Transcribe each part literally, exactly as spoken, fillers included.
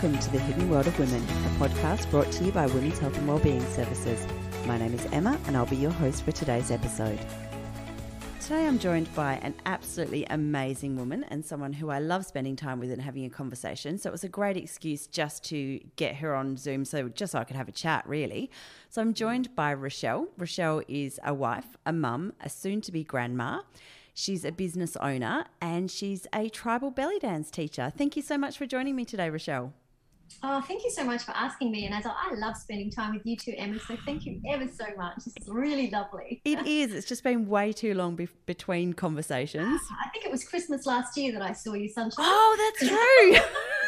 Welcome to the Hidden World of Women, a podcast brought to you by Women's Health and Wellbeing Services. My name is Emma and I'll be your host for today's episode. Today I'm joined by an absolutely amazing woman and someone who I love spending time with and having a conversation. So it was a great excuse just to get her on Zoom, so just so I could have a chat, really. So I'm joined by Richelle. Richelle is a wife, a mum, a soon-to-be grandma. She's a business owner and she's a tribal belly dance teacher. Thank you so much for joining me today, Richelle. Oh, thank you so much for asking me. And as I, I love spending time with you too, Emma, so thank you ever so much. This is really lovely. It is. It's just been way too long be- between conversations. I think it was Christmas last year that I saw you, Sunshine. Oh, that's true.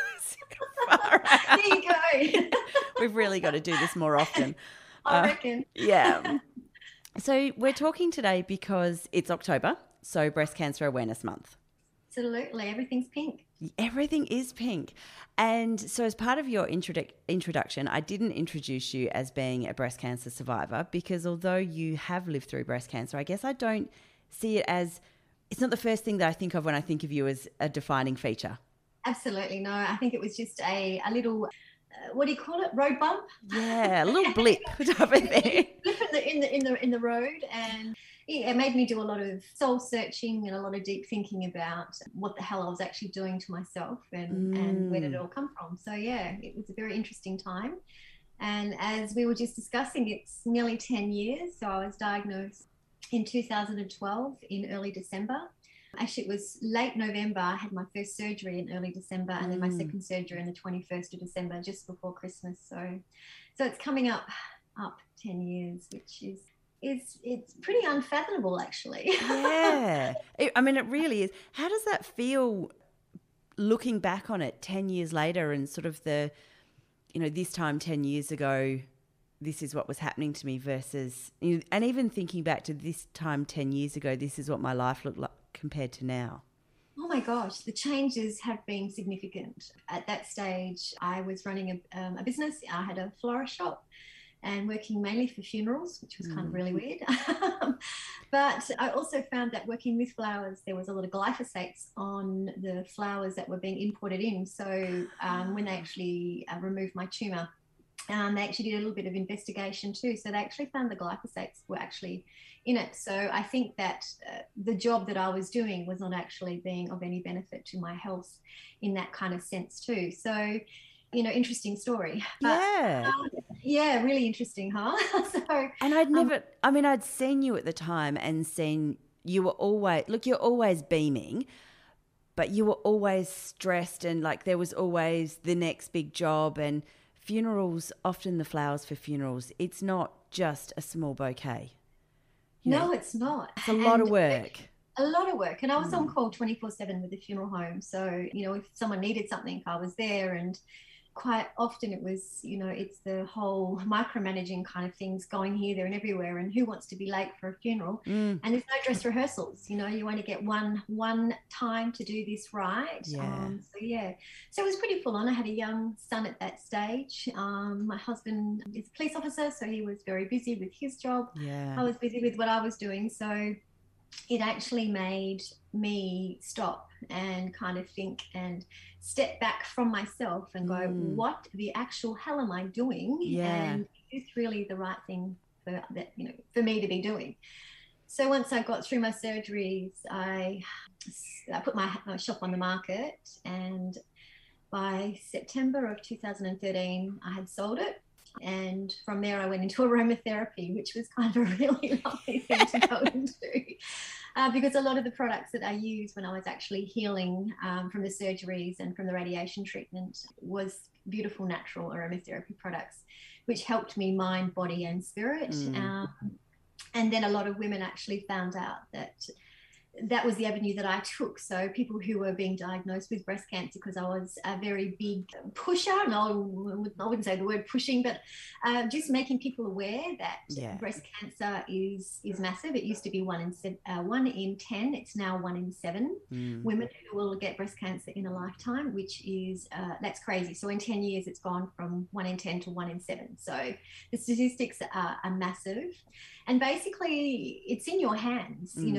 There you go. We've really got to do this more often. I Uh, reckon. yeah. So we're talking today because it's October, so Breast Cancer Awareness Month. Absolutely. Everything's pink. Everything is pink. And so as part of your introdu- introduction, I didn't introduce you as being a breast cancer survivor because although you have lived through breast cancer, I guess I don't see it as, it's not the first thing that I think of when I think of you as a defining feature. Absolutely. No, I think it was just a, a little, uh, what do you call it? Road bump? Yeah, a little blip type of thing. Blip in the, in the, in the, in the road. And yeah, it made me do a lot of soul searching and a lot of deep thinking about what the hell I was actually doing to myself and, mm. and where did it all come from. So yeah, it was a very interesting time. And as we were just discussing, it's nearly ten years. So I was diagnosed in two thousand twelve in early December. Actually, it was late November. I had my first surgery in early December and then my mm. second surgery on the twenty-first of December, just before Christmas. So, so it's coming up, up ten years, which is It's it's pretty unfathomable, actually. Yeah. It, I mean, it really is. How does that feel looking back on it ten years later and sort of the, you know, this time ten years ago, this is what was happening to me versus, you know, and even thinking back to this time ten years ago, this is what my life looked like compared to now? Oh my gosh, the changes have been significant. At that stage, I was running a, um, a business. I had a florist shop and working mainly for funerals, which was kind of really weird. But I also found that working with flowers, there was a lot of glyphosates on the flowers that were being imported in. So um, when they actually uh, removed my tumour, um, they actually did a little bit of investigation too. So they actually found the glyphosates were actually in it. So I think that uh, the job that I was doing was not actually being of any benefit to my health in that kind of sense too. So, you know, interesting story. But, yeah. Um, yeah, really interesting, huh? so, and I'd never, um, I mean, I'd seen you at the time and seen you were always, look, you're always beaming, but you were always stressed and like there was always the next big job and funerals, often the flowers for funerals, it's not just a small bouquet. You no, know, it's not. It's a lot and of work. A lot of work. And I was mm. on call twenty-four seven with the funeral home. So, you know, if someone needed something, I was there. And quite often it was, you know, it's the whole micromanaging kind of things going here, there and everywhere. And who wants to be late for a funeral? Mm. And there's no dress rehearsals. You know, you only get one one time to do this right. Yeah. Um, so, yeah. So it was pretty full on. I had a young son at that stage. Um, my husband is a police officer, so he was very busy with his job. Yeah. I was busy with what I was doing. So it actually made me stop and kind of think and step back from myself and go, mm. what the actual hell am I doing? Yeah. And is this really the right thing for that, you know, for me to be doing? So once I got through my surgeries, I, I put my, my shop on the market, and by September of two thousand thirteen, I had sold it. And from there, I went into aromatherapy, which was kind of a really lovely thing to go into. Uh, because a lot of the products that I used when I was actually healing um, from the surgeries and from the radiation treatment was beautiful natural aromatherapy products, which helped me mind, body and spirit. Mm. Um, and then a lot of women actually found out that that was the avenue that I took. So people who were being diagnosed with breast cancer, because I was a very big pusher, and I wouldn't say the word pushing, but uh, just making people aware that yeah. breast cancer is is massive. It used to be one in uh, one in ten. It's now one in seven mm. women who will get breast cancer in a lifetime, which is uh, that's crazy. So in ten years, it's gone from one in ten to one in seven. So the statistics are, are massive, and basically it's in your hands. Mm. You know,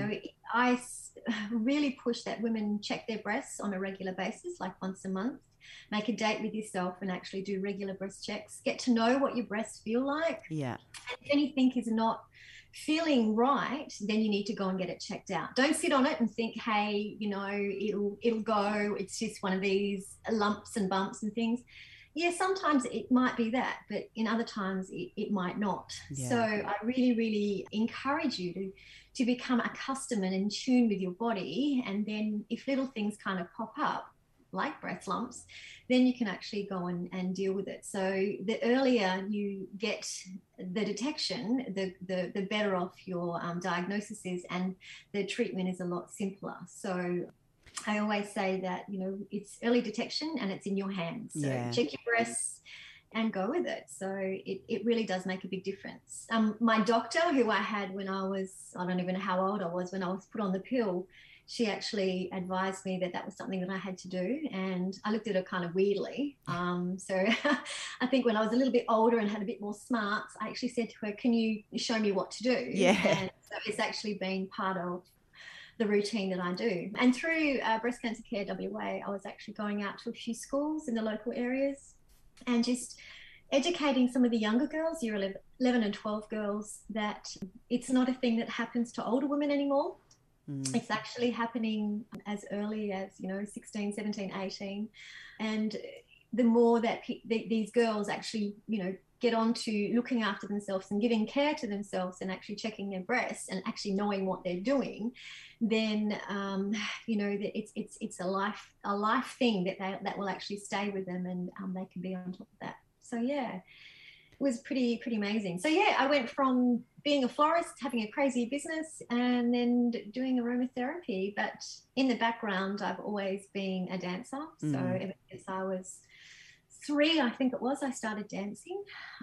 I s- really push that women check their breasts on a regular basis, like once a month. Make a date with yourself and actually do regular breast checks. Get to know what your breasts feel like. Yeah. And if anything is not feeling right, then you need to go and get it checked out. Don't sit on it and think, hey, you know, it'll it'll go. It's just one of these lumps and bumps and things. Yeah, sometimes it might be that, but in other times it, it might not. Yeah. So I really, really encourage you to to become accustomed and in tune with your body. And then if little things kind of pop up, like breast lumps, then you can actually go and, and deal with it. So the earlier you get the detection, the the, the better off your um, diagnosis is, and the treatment is a lot simpler. So I always say that, you know, it's early detection and it's in your hands. So Yeah. check your breasts and go with it. So it, it really does make a big difference. Um, my doctor, who I had when I was, I don't even know how old I was when I was put on the pill, she actually advised me that that was something that I had to do. And I looked at her kind of weirdly. Um, so I think when I was a little bit older and had a bit more smarts, I actually said to her, can you show me what to do? Yeah. And so it's actually been part of the routine that I do. And through uh, Breast Cancer Care W A, I was actually going out to a few schools in the local areas and just educating some of the younger girls, year eleven and twelve girls, that it's not a thing that happens to older women anymore. Mm. It's actually happening as early as, you know, sixteen, seventeen, eighteen. And the more that pe- th- these girls actually, you know, get on to looking after themselves and giving care to themselves and actually checking their breasts and actually knowing what they're doing, then um, you know, it's it's it's a life a life thing that they, that will actually stay with them, and um, they can be on top of that. So yeah, it was pretty pretty amazing. So yeah, I went from being a florist, having a crazy business, and then doing aromatherapy. But in the background, I've always been a dancer. Mm. So ever since I was three, I think it was, I started dancing.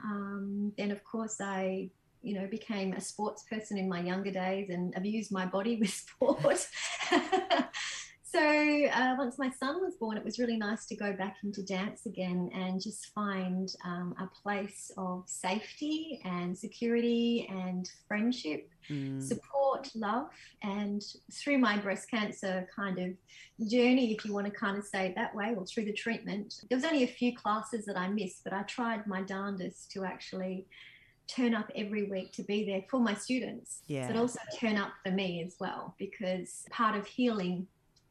Um, then, of course, I, you know, became a sports person in my younger days and abused my body with sport. So uh, once my son was born, it was really nice to go back into dance again and just find um, a place of safety and security and friendship, mm. support, love. And through my breast cancer kind of journey, if you want to kind of say it that way, or through the treatment, there was only a few classes that I missed, but I tried my darndest to actually turn up every week to be there for my students, yeah. but also turn up for me as well, because part of healing,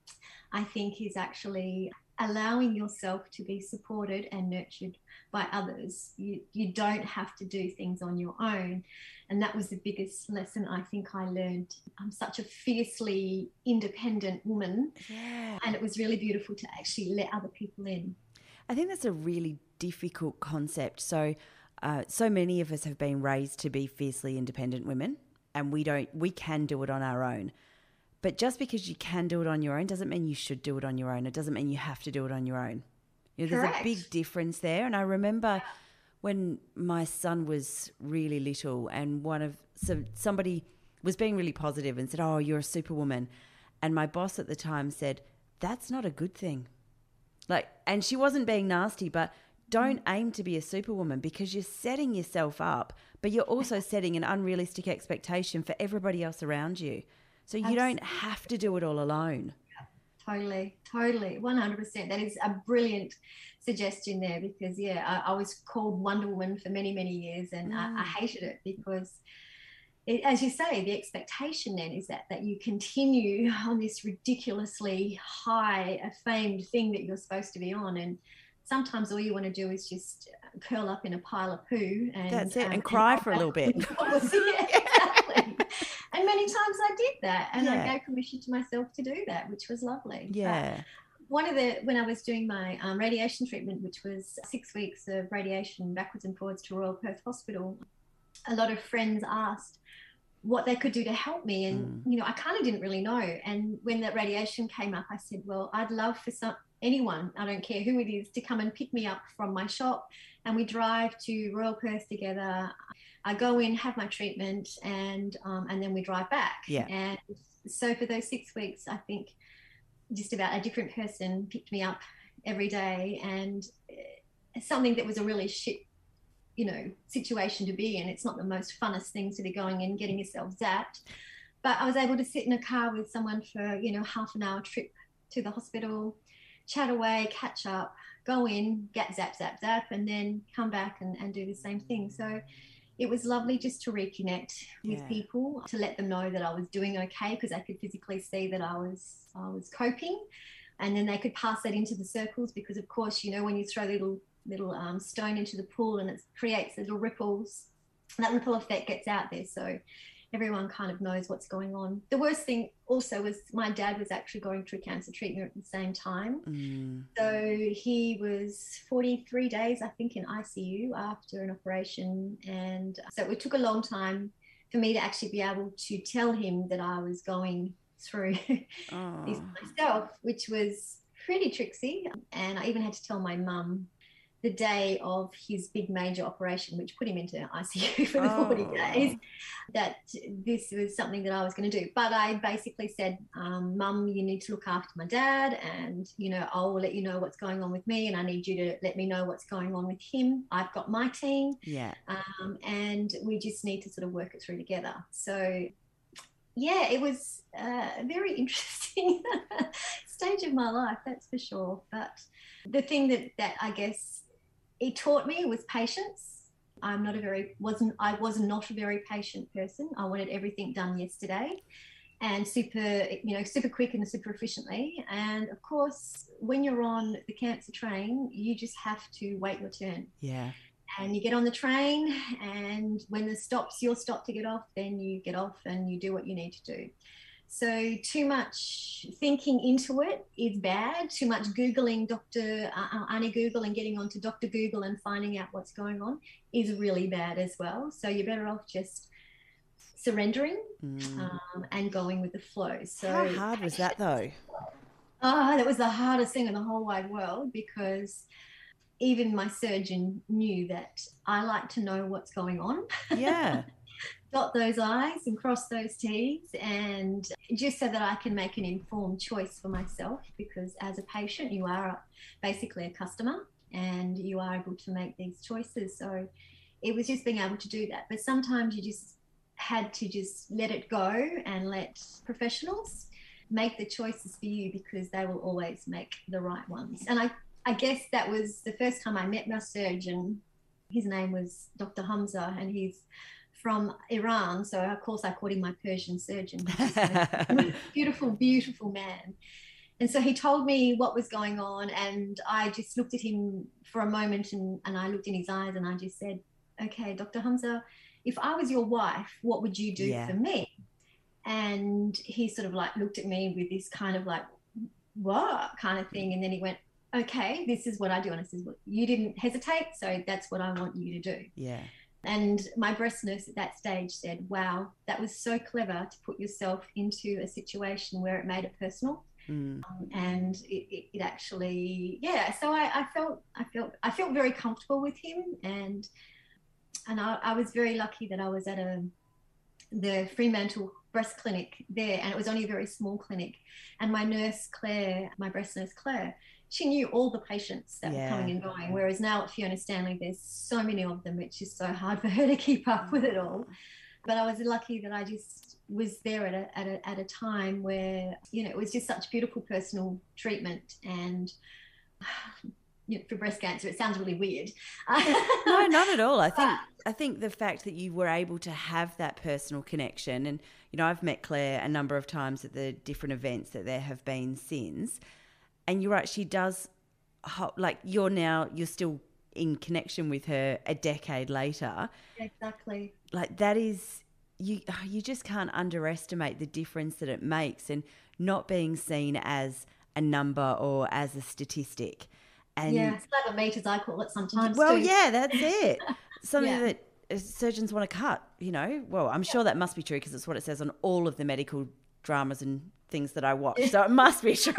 I think, is actually allowing yourself to be supported and nurtured by others. You you don't have to do things on your own. And that was the biggest lesson I think I learned. I'm such a fiercely independent woman. Yeah. And it was really beautiful to actually let other people in. I think that's a really difficult concept. So uh, so many of us have been raised to be fiercely independent women, and we don't we can do it on our own. But just because you can do it on your own doesn't mean you should do it on your own. It doesn't mean you have to do it on your own. You know, there's Correct. a big difference there. And I remember when my son was really little, and one of so somebody was being really positive and said, "Oh, you're a superwoman," and my boss at the time said, "That's not a good thing." Like, and she wasn't being nasty, but don't mm. aim to be a superwoman, because you're setting yourself up, but you're also setting an unrealistic expectation for everybody else around you. So you Absolutely. Don't have to do it all alone. Yeah, totally, totally, one hundred percent. That is a brilliant suggestion there, because, yeah, I, I was called Wonder Woman for many, many years, and mm. I, I hated it because, it, as you say, the expectation then is that, that you continue on this ridiculously high, famed thing that you're supposed to be on, and sometimes all you want to do is just curl up in a pile of poo. And That's it, um, and cry and for a little bit. yeah, exactly. And many times I did that, and yeah. I gave permission to myself to do that, which was lovely. Yeah. But one of the, when I was doing my um, radiation treatment, which was six weeks of radiation backwards and forwards to Royal Perth Hospital, a lot of friends asked what they could do to help me. And, mm. you know, I kind of didn't really know. And when that radiation came up, I said, well, I'd love for some anyone, I don't care who it is, to come and pick me up from my shop, and we drive to Royal Perth together. I go in, have my treatment, and um, and then we drive back. Yeah. And so for those six weeks, I think just about a different person picked me up every day, and something that was a really shit, you know, situation to be in. It's not the most funnest thing to be going in, getting yourself zapped. But I was able to sit in a car with someone for, you know, half an hour trip to the hospital, chat away, catch up, go in, get zap, zap, zap, and then come back and, and do the same thing. So it was lovely just to reconnect with Yeah. people, to let them know that I was doing okay, because I could physically see that I was I was coping, and then they could pass that into the circles, because of course, you know, when you throw little little um, stone into the pool and it creates little ripples, that ripple effect gets out there. So everyone kind of knows what's going on. The worst thing also was my dad was actually going through cancer treatment at the same time. Mm. So he was forty-three days, I think, in I C U after an operation. And so it took a long time for me to actually be able to tell him that I was going through this myself, which was pretty tricksy. And I even had to tell my mum the day of his big major operation, which put him into I C U for the oh. forty days, that this was something that I was going to do. But I basically said, um, Mum, you need to look after my dad, and, you know, I'll let you know what's going on with me, and I need you to let me know what's going on with him. I've got my team. Yeah. Um, and we just need to sort of work it through together. So, yeah, it was a very interesting stage of my life, that's for sure. But the thing that, that I guess it taught me was patience. I'm not a very, wasn't, I was not a very patient person. I wanted everything done yesterday and super, you know, super quick and super efficiently. And of course, when you're on the cancer train, you just have to wait your turn. Yeah. And you get on the train, and when the stop's your stop to get off, then you get off and you do what you need to do. So too much thinking into it is bad. Too much Googling Doctor Uh, Annie Google and getting onto Doctor Google and finding out what's going on is really bad as well. So you're better off just surrendering mm. um, and going with the flow. So how hard was that though? Oh, that was the hardest thing in the whole wide world, because even my surgeon knew that I like to know what's going on. Yeah. Dot those I's and cross those T's, and just so that I can make an informed choice for myself, because as a patient, you are basically a customer and you are able to make these choices. So it was just being able to do that. But sometimes you just had to just let it go and let professionals make the choices for you, because they will always make the right ones. And I, I guess that was the first time I met my surgeon. His name was Doctor Hamza, and he's from Iran. So of course I called him my Persian surgeon. Beautiful, beautiful man. And so he told me what was going on, and I just looked at him for a moment, and, and I looked in his eyes, and I just said, okay, Doctor Hamza, if I was your wife, what would you do yeah. for me? And he sort of like looked at me with this kind of like, what kind of thing. And then he went, okay, this is what I do. And I said, well, you didn't hesitate, so that's what I want you to do. Yeah. And my breast nurse at that stage said, wow, that was so clever to put yourself into a situation where it made it personal. Mm. Um, and it, it, it actually, yeah. So I, I felt, I felt, I felt very comfortable with him, and and I, I was very lucky that I was at a the Fremantle breast clinic there, and it was only a very small clinic. And my nurse Claire, my breast nurse Claire, she knew all the patients that yeah. were coming and going. Whereas now at Fiona Stanley, there's so many of them, it's just so hard for her to keep up with it all. But I was lucky that I just was there at a, at a, at a time where, you know, it was just such beautiful personal treatment. And you know, for breast cancer, it sounds really weird. No, not at all. I think I think the fact that you were able to have that personal connection, and, you know, I've met Claire a number of times at the different events that there have been since, and you're right, she does, like, you're now, you're still in connection with her a decade later. Exactly. Like, that is, you you just can't underestimate the difference that it makes, and not being seen as a number or as a statistic. And yeah, slab meat, as I call it sometimes. Well, too. yeah, that's it. Something yeah. that surgeons want to cut, you know. Well, I'm sure that must be true, because it's what it says on all of the medical dramas and things that I watch. So it must be true.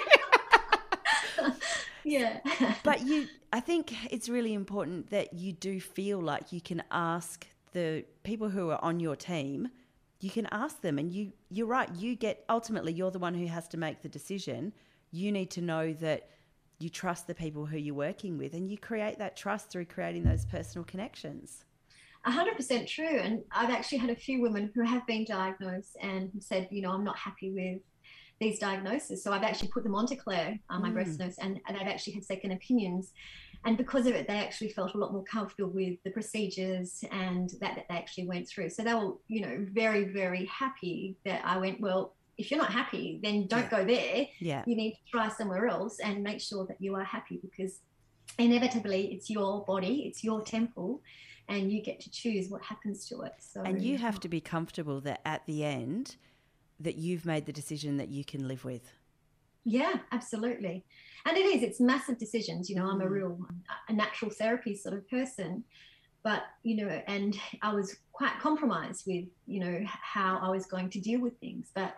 Yeah. But you, I think it's really important that you do feel like you can ask the people who are on your team, you can ask them, and you, you're right, you get, ultimately you're the one who has to make the decision. You need to know that you trust the people who you're working with, and you create that trust through creating those personal connections. one hundred percent true. And I've actually had a few women who have been diagnosed and have said, you know, I'm not happy with these diagnoses. So I've actually put them onto Claire, uh, my mm. breast nurse, and, and they've actually had second opinions. And because of it, they actually felt a lot more comfortable with the procedures and that, that they actually went through. So they were, you know, very, very happy that I went, well, if you're not happy, then don't yeah. go there. Yeah. You need to try somewhere else and make sure that you are happy, because inevitably it's your body, it's your temple, and you get to choose what happens to it. So, and you have to be comfortable that at the end that you've made the decision that you can live with. Yeah, absolutely. And it is, it's massive decisions. You know, I'm a real, a natural therapy sort of person, but, you know, and I was quite compromised with, you know, how I was going to deal with things, but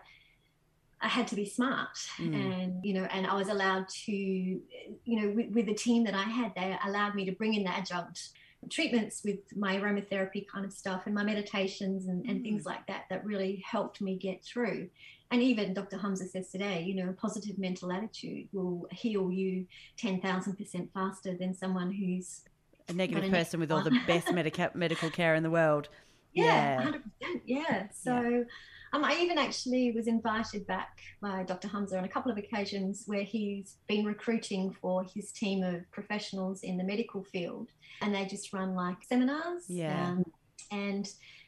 I had to be smart mm. and, you know, and I was allowed to, you know, with, with the team that I had, they allowed me to bring in the adjunct treatments with my aromatherapy kind of stuff and my meditations and, and mm. things like that, that really helped me get through. And even Doctor Hamza says today, you know, a positive mental attitude will heal you ten thousand percent faster than someone who's a negative a person with all the best medica- medical care in the world. Yeah, yeah. one hundred percent. Yeah. So yeah. Um, I even actually was invited back by Doctor Hamza on a couple of occasions where he's been recruiting for his team of professionals in the medical field, and they just run like seminars. Yeah. Um, and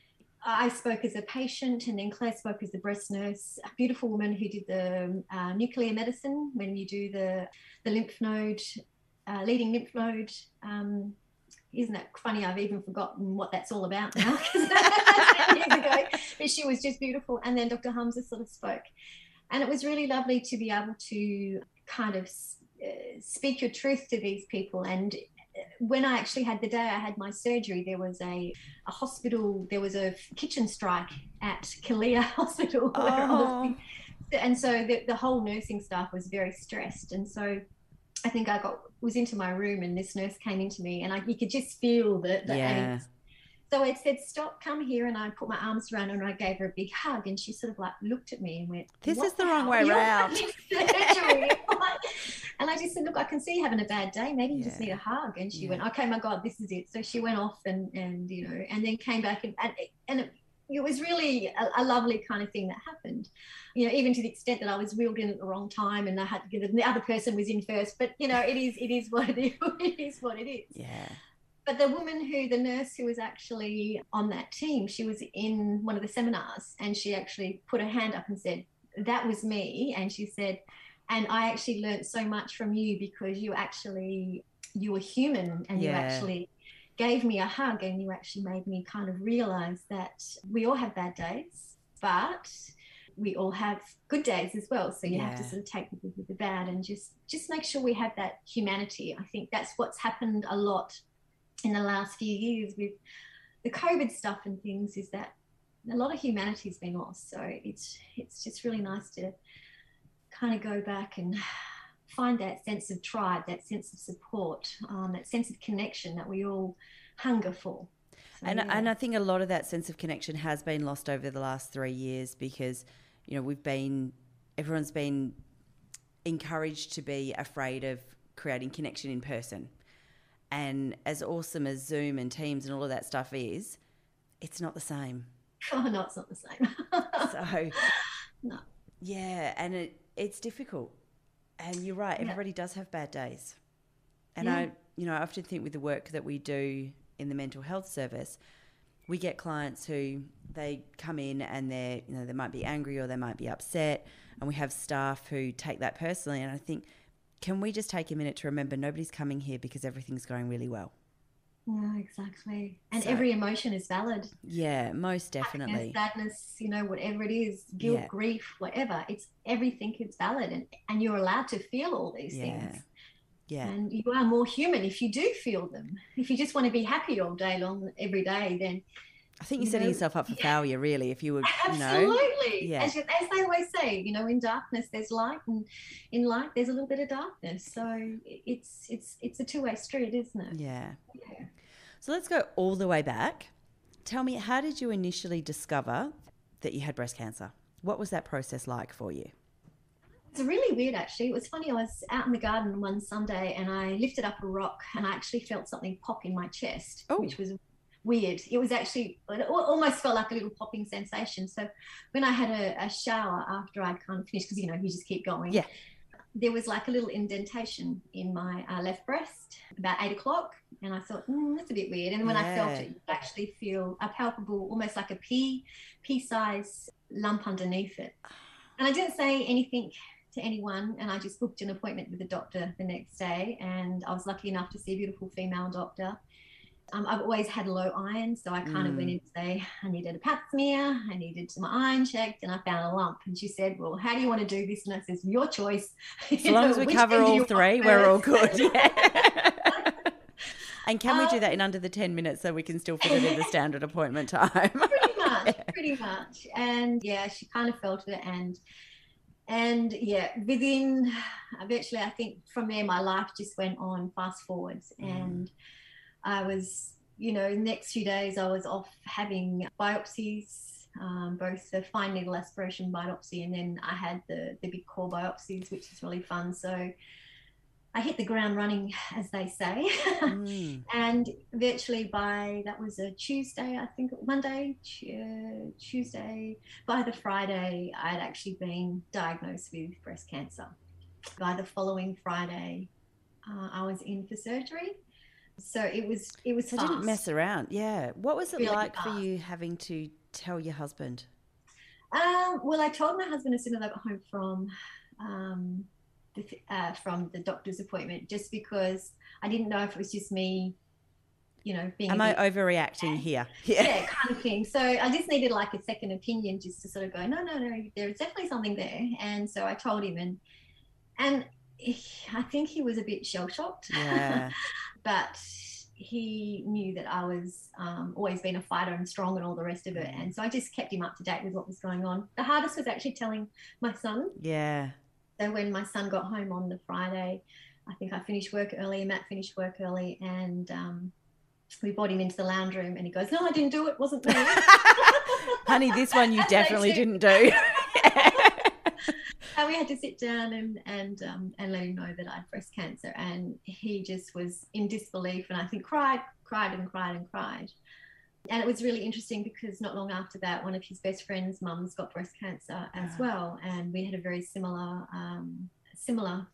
I spoke as a patient, and then Claire spoke as the breast nurse, a beautiful woman who did the uh, nuclear medicine, when you do the, the lymph node, uh, leading lymph node. Um, isn't that funny? I've even forgotten what that's all about now, because ten years ago, but she was just beautiful. And then Doctor Hamza sort of spoke. And it was really lovely to be able to kind of uh, speak your truth to these people. And when I actually had the day I had my surgery, there was a, a hospital, there was a kitchen strike at Kalia Hospital. Oh. Where I was, and so the, the whole nursing staff was very stressed. And so I think I got was into my room, and this nurse came into me, and I, you could just feel the, the yeah. angst. So I said, "Stop, come here," and I put my arms around her and I gave her a big hug, and she sort of like looked at me and went, "This what is the wrong way around." And I just said, "Look, I can see you having a bad day. Maybe you yeah. just need a hug." And she yeah. went, "Okay, my God, this is it." So she went off and and you know, and then came back and and, and it, it was really a, a lovely kind of thing that happened, you know, even to the extent that I was wheeled in at the wrong time and I had to, the other person was in first. But you know, it is it is what it is. It is what it is. Yeah. But the woman who, the nurse who was actually on that team, she was in one of the seminars, and she actually put her hand up and said, "That was me." And she said, "And I actually learned so much from you, because you actually, you were human, and yeah. you actually gave me a hug, and you actually made me kind of realize that we all have bad days, but we all have good days as well. So you yeah. have to sort of take the good with the bad, and just, just make sure we have that humanity." I think that's what's happened a lot in the last few years with the COVID stuff and things, is that a lot of humanity has been lost. So it's it's just really nice to kind of go back and find that sense of tribe, that sense of support, um, that sense of connection that we all hunger for. So, and yeah. and I think a lot of that sense of connection has been lost over the last three years because, you know, we've been, everyone's been encouraged to be afraid of creating connection in person. And as awesome as Zoom and Teams and all of that stuff is, it's not the same. Oh, no, it's not the same. So, no. Yeah, and it it's difficult. And you're right, everybody yeah. does have bad days. And yeah. I, you know, I often think with the work that we do in the mental health service, we get clients who they come in and they're, you know, they might be angry or they might be upset, and we have staff who take that personally. And I think, can we just take a minute to remember nobody's coming here because everything's going really well? Yeah, exactly. And so, every emotion is valid. Yeah, most definitely. Happiness, sadness, you know, whatever it is, guilt, yeah. grief, whatever. It's everything is valid, and, and you're allowed to feel all these yeah. things. Yeah. And you are more human if you do feel them. If you just want to be happy all day long, every day, then I think you're you setting know, yourself up for yeah. failure, really, if you would, you know. Absolutely. Yeah. As, you, as they always say, you know, in darkness there's light, and in light there's a little bit of darkness. So it's it's it's a two-way street, isn't it? Yeah. Yeah. So let's go all the way back. Tell me, how did you initially discover that you had breast cancer? What was that process like for you? It's really weird, actually. It was funny. I was out in the garden one Sunday and I lifted up a rock and I actually felt something pop in my chest, oh. which was weird. It was actually, it almost felt like a little popping sensation. So when I had a, a shower after I'd kind of finished, because, you know, you just keep going. Yeah. There was like a little indentation in my uh, left breast about eight o'clock. And I thought, mm, that's a bit weird. And when yeah. I felt it, you actually feel a palpable, almost like a pea, pea-size lump underneath it. And I didn't say anything to anyone, and I just booked an appointment with the doctor the next day. And I was lucky enough to see a beautiful female doctor. Um, I've always had low iron, so I kind mm. of went in to say I needed a pap smear, I needed my iron checked, and I found a lump. And she said, well, how do you want to do this? And I said, your choice. As long know, as we cover all three, we're all good. Yeah. And can we do that in under the ten minutes so we can still fit it in the standard appointment time? Pretty much, yeah. pretty much. And yeah, she kind of felt it. And and yeah, within eventually, I think from there, my life just went on fast forwards. Mm. And I was, you know, the next few days I was off having biopsies, um, both the fine needle aspiration biopsy, and then I had the, the big core biopsies, which is really fun. So I hit the ground running, as they say. Mm. And virtually by, that was a Tuesday, I think, Monday, uh, Tuesday, by the Friday, I'd actually been diagnosed with breast cancer. By the following Friday, uh, I was in for surgery. So it was, it was so fast. didn't mess around. Yeah. What was it really like fast. for you having to tell your husband? Um, well, I told my husband as soon as I got home from, um, the, uh, from the doctor's appointment, just because I didn't know if it was just me, you know, being. Am I overreacting here? Yeah. yeah, kind of thing. So I just needed like a second opinion, just to sort of go, no, no, no, there's definitely something there. And so I told him, and and he, I think he was a bit shell shocked. Yeah. But he knew that I was um, always been a fighter and strong and all the rest of it. And so I just kept him up to date with what was going on. The hardest was actually telling my son. Yeah. So when my son got home on the Friday, I think I finished work early, Matt finished work early, and um, we brought him into the lounge room, and he goes, no, I didn't do it, wasn't me. Honey, this one you definitely didn't do. And we had to sit down and and um, and let him know that I had breast cancer, and he just was in disbelief, and I think cried, cried and cried and cried. And it was really interesting because not long after that, one of his best friend's mums got breast cancer as oh. well, and we had a very similar um, similar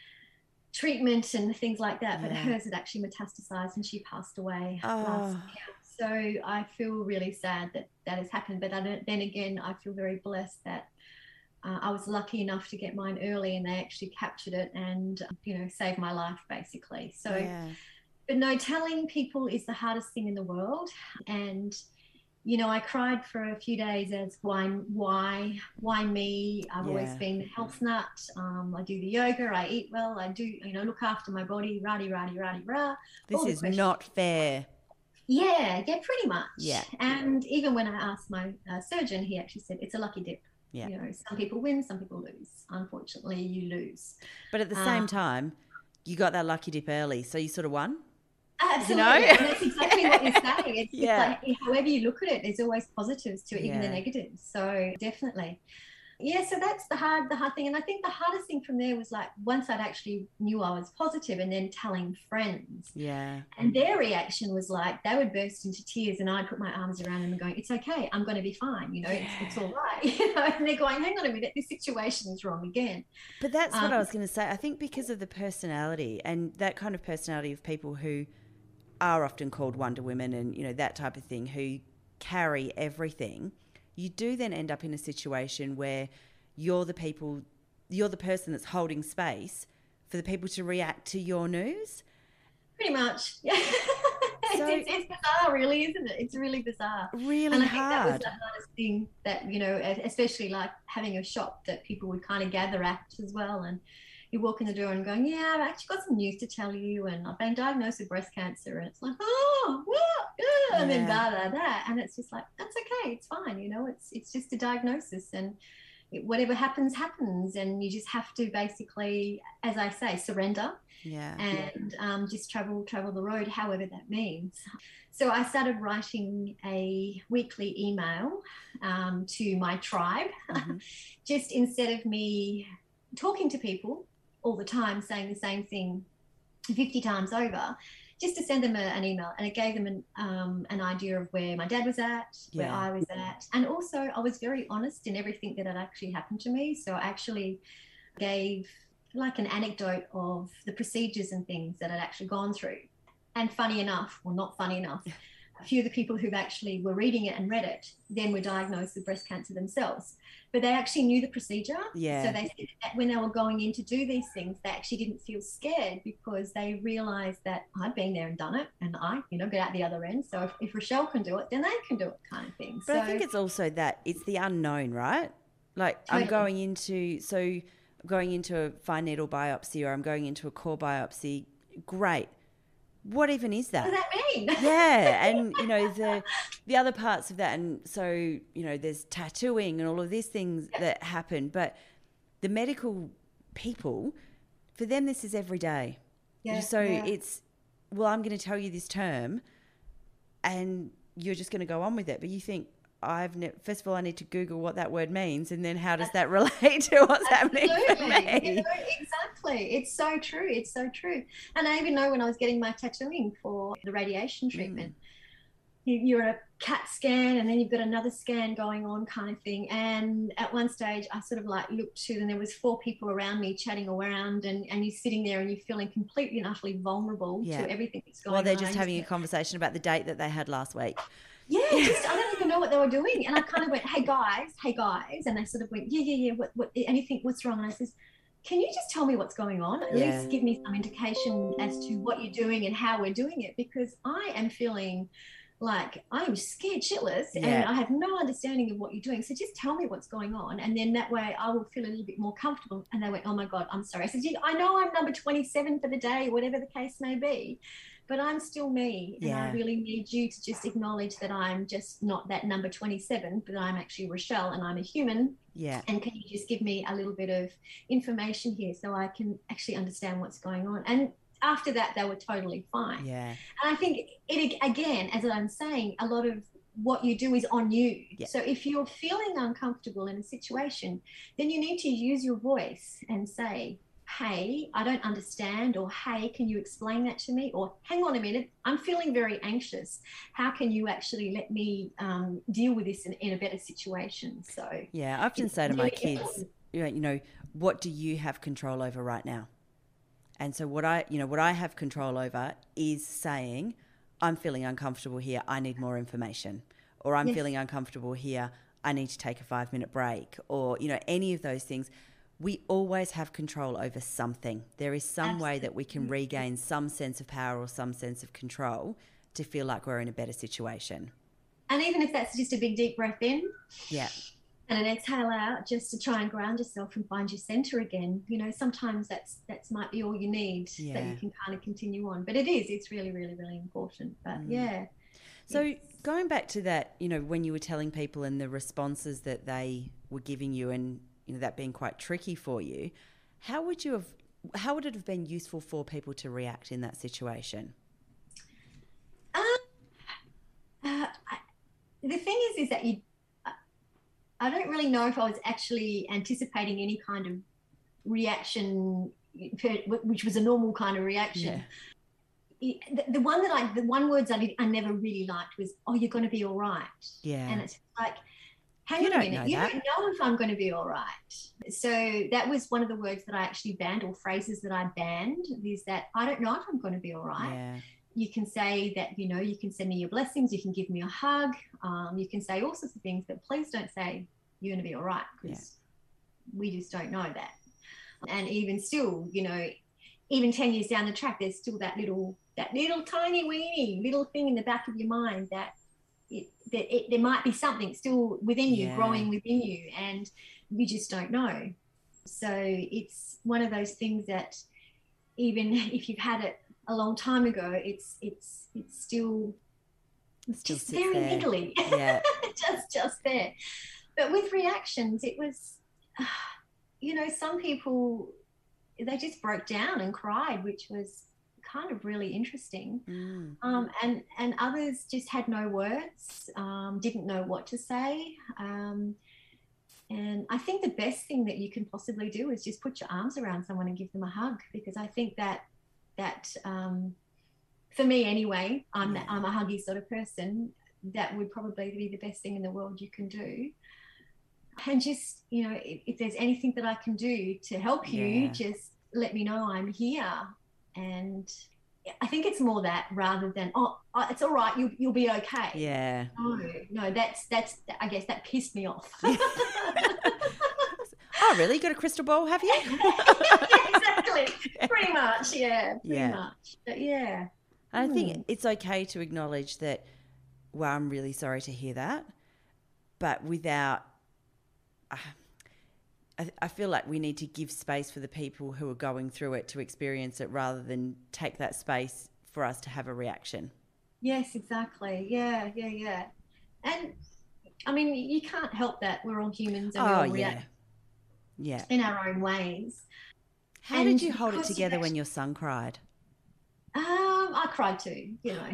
treatment and things like that. Yeah. But hers had actually metastasized, and she passed away oh. last year. So I feel really sad that that has happened. But I don't, then again, I feel very blessed that. Uh, I was lucky enough to get mine early, and they actually captured it and, you know, saved my life basically. So, yeah. But no, telling people is the hardest thing in the world. And, you know, I cried for a few days as why, why, why me? I've yeah. always been a health nut. Um, I do the yoga, I eat well, I do, you know, look after my body, rah-de, rah-de, rah-de, rah. This is not fair. Yeah, yeah, pretty much. Yeah. And even when I asked my uh, surgeon, he actually said, it's a lucky dip. Yeah. You know, some people win, some people lose. Unfortunately, you lose. But at the same um, time, you got that lucky dip early, so you sort of won. Absolutely. You know? And that's exactly what you're saying. It's, yeah. it's like, however you look at it, there's always positives to it, even yeah. the negatives. So definitely. Yeah, so that's the hard, the hard thing. And I think the hardest thing from there was like once I'd actually knew I was positive, and then telling friends. Yeah. And their reaction was like they would burst into tears, and I'd put my arms around them and going, "It's okay, I'm going to be fine. You know, yeah. it's, it's all right." You know, and they're going, "Hang on a minute, this situation is wrong again." But that's um, what I was going to say. I think because of the personality and that kind of personality of people who are often called Wonder Women and you know that type of thing, who carry everything. You do then end up in a situation where you're the people, you're the person that's holding space for the people to react to your news. Pretty much, yeah. So, it's, it's bizarre, really, isn't it? It's really bizarre. Really and I hard. think that was the hardest thing that, you know, especially like having a shop that people would kind of gather at as well. And you walk in the door and going, yeah, I've actually got some news to tell you, and I've been diagnosed with breast cancer, and it's like, oh, what? Yeah. And then blah, blah, blah. And it's just like, that's okay, it's fine, you know, it's it's just a diagnosis, and it, whatever happens, happens, and you just have to basically, as I say, surrender yeah. and um, just travel, travel the road, however that means. So I started writing a weekly email um, to my tribe, mm-hmm. just instead of me talking to people all the time saying the same thing fifty times over, just to send them a, an email, and it gave them an, um, an idea of where my dad was at, Yeah. where I was at, and also I was very honest in everything that had actually happened to me. So I actually gave like an anecdote of the procedures and things that I'd actually gone through. And funny enough, or not funny enough, a few of the people who actually were reading it and read it then were diagnosed with breast cancer themselves. But they actually knew the procedure. Yeah. So they said that when they were going in to do these things, they actually didn't feel scared because they realized that I'd been there and done it, and I, you know, got out the other end. So if, if Richelle can do it, then they can do it, kind of thing. But so, I think it's also that it's the unknown, right? Like Totally. I'm going into, so I'm going into a fine needle biopsy, or I'm going into a core biopsy. Great. What even is that? What does that mean? Yeah, and you know the the other parts of that, and so you know there's tattooing and all of these things Yeah. that happen, but the medical people, for them this is every day. Yeah, So yeah. it's, well, I'm going to tell you this term, and you're just going to go on with it. But you think, I've ne- first of all I need to Google what that word means, and then how does that relate to what's happening for me? You know, exactly. It's so true. It's so true. And I even know when I was getting my tattooing for the radiation treatment, Mm. you, you're a CAT scan, and then you've got another scan going on, kind of thing. And at one stage, I sort of like looked to, and there was four people around me chatting around, and, and you're sitting there and you're feeling completely and utterly vulnerable Yeah. to everything that's going Well, on. they're just I having a conversation about the date that they had last week. Yeah, just I don't even know what they were doing. And I kind of went, hey guys, hey guys. And they sort of went, yeah, yeah, yeah, what, what, and you think, what's wrong? And I says, can you just tell me what's going on? At Yeah. least give me some indication as to what you're doing and how we're doing it, because I am feeling like I'm scared shitless and Yeah. I have no understanding of what you're doing. So just tell me what's going on. And then that way I will feel a little bit more comfortable. And they went, oh my God, I'm sorry. I said, yeah, I know I'm number twenty-seven for the day, whatever the case may be, but I'm still me. And Yeah. I really need you to just acknowledge that I'm just not that number twenty-seven, but I'm actually Richelle and I'm a human. Yeah. And can you just give me a little bit of information here so I can actually understand what's going on? And after that, they were totally fine. Yeah. And I think it, again, as I'm saying, a lot of what you do is on you. Yeah. So if you're feeling uncomfortable in a situation, then you need to use your voice and say, hey, I don't understand, or hey, can you explain that to me? Or hang on a minute, I'm feeling very anxious. How can you actually let me um, deal with this in, in a better situation? So Yeah, I often it's say to my really kids, important. you know, you know, what do you have control over right now? And so what I, you know, what I have control over is saying, I'm feeling uncomfortable here, I need more information. Or I'm Yes. feeling uncomfortable here, I need to take a five minute break. Or, you know, any of those things. We always have control over something. There is some way that we can regain some sense of power or some sense of control to feel like we're in a better situation. And even if that's just a big deep breath in, Yeah. and an exhale out, just to try and ground yourself and find your center again. You know, sometimes that's that's might be all you need, Yeah. that you can kind of continue on. But it is, it's really, really, really important. But Mm. yeah. So it's- going back to that, you know, when you were telling people and the responses that they were giving you, and you know that being quite tricky for you, how would you have, how would it have been useful for people to react in that situation? Um, uh, I, the thing is, is that you, I don't really know if I was actually anticipating any kind of reaction, which was a normal kind of reaction. Yeah. The, the one that I, the one words I, did, I never really liked was, oh, you're going to be all right. Yeah. And it's like, hang You on a don't minute, know you that. don't know if I'm going to be all right. So that was one of the words that I actually banned, or phrases that I banned, is that I don't know if I'm going to be all right. Yeah. You can say that, you know, you can send me your blessings, you can give me a hug, um, you can say all sorts of things, but please don't say you're going to be all right, because yeah. we just don't know that. And even still, you know, even ten years down the track, there's still that little, that little tiny weeny little thing in the back of your mind that it, that it, there might be something still within you, Yeah. growing within you, and you just don't know. So it's one of those things that even if you've had it a long time ago, it's it's it's still, It still just sits very there. niggly. Yeah. just just there. But with reactions, it was, uh, you know, some people, they just broke down and cried, which was kind of really interesting. Mm. Um, and, and others just had no words, um, didn't know what to say. Um, and I think the best thing that you can possibly do is just put your arms around someone and give them a hug, because I think that, that um, for me anyway, I'm, Yeah. I'm a huggy sort of person. That would probably be the best thing in the world you can do. And just, you know, if, if there's anything that I can do to help you, Yeah. just let me know. I'm here. And I think it's more that rather than, oh, oh it's all right, you, you'll be okay. Yeah. No, no, that's, that's, I guess that pissed me off. Yeah. Oh, really? You got a crystal ball, have you? Yeah, exactly. Pretty much, yeah, pretty Yeah. much. But yeah. And I Hmm. think it's okay to acknowledge that, well, I'm really sorry to hear that, but without, uh, I, I feel like we need to give space for the people who are going through it to experience it rather than take that space for us to have a reaction. Yes, exactly. Yeah, yeah, yeah. And I mean, you can't help that. We're all humans and we Oh, all yeah. react Yeah. in our own ways. How And did you hold it because together you've when your son cried? Um, I cried too, you know.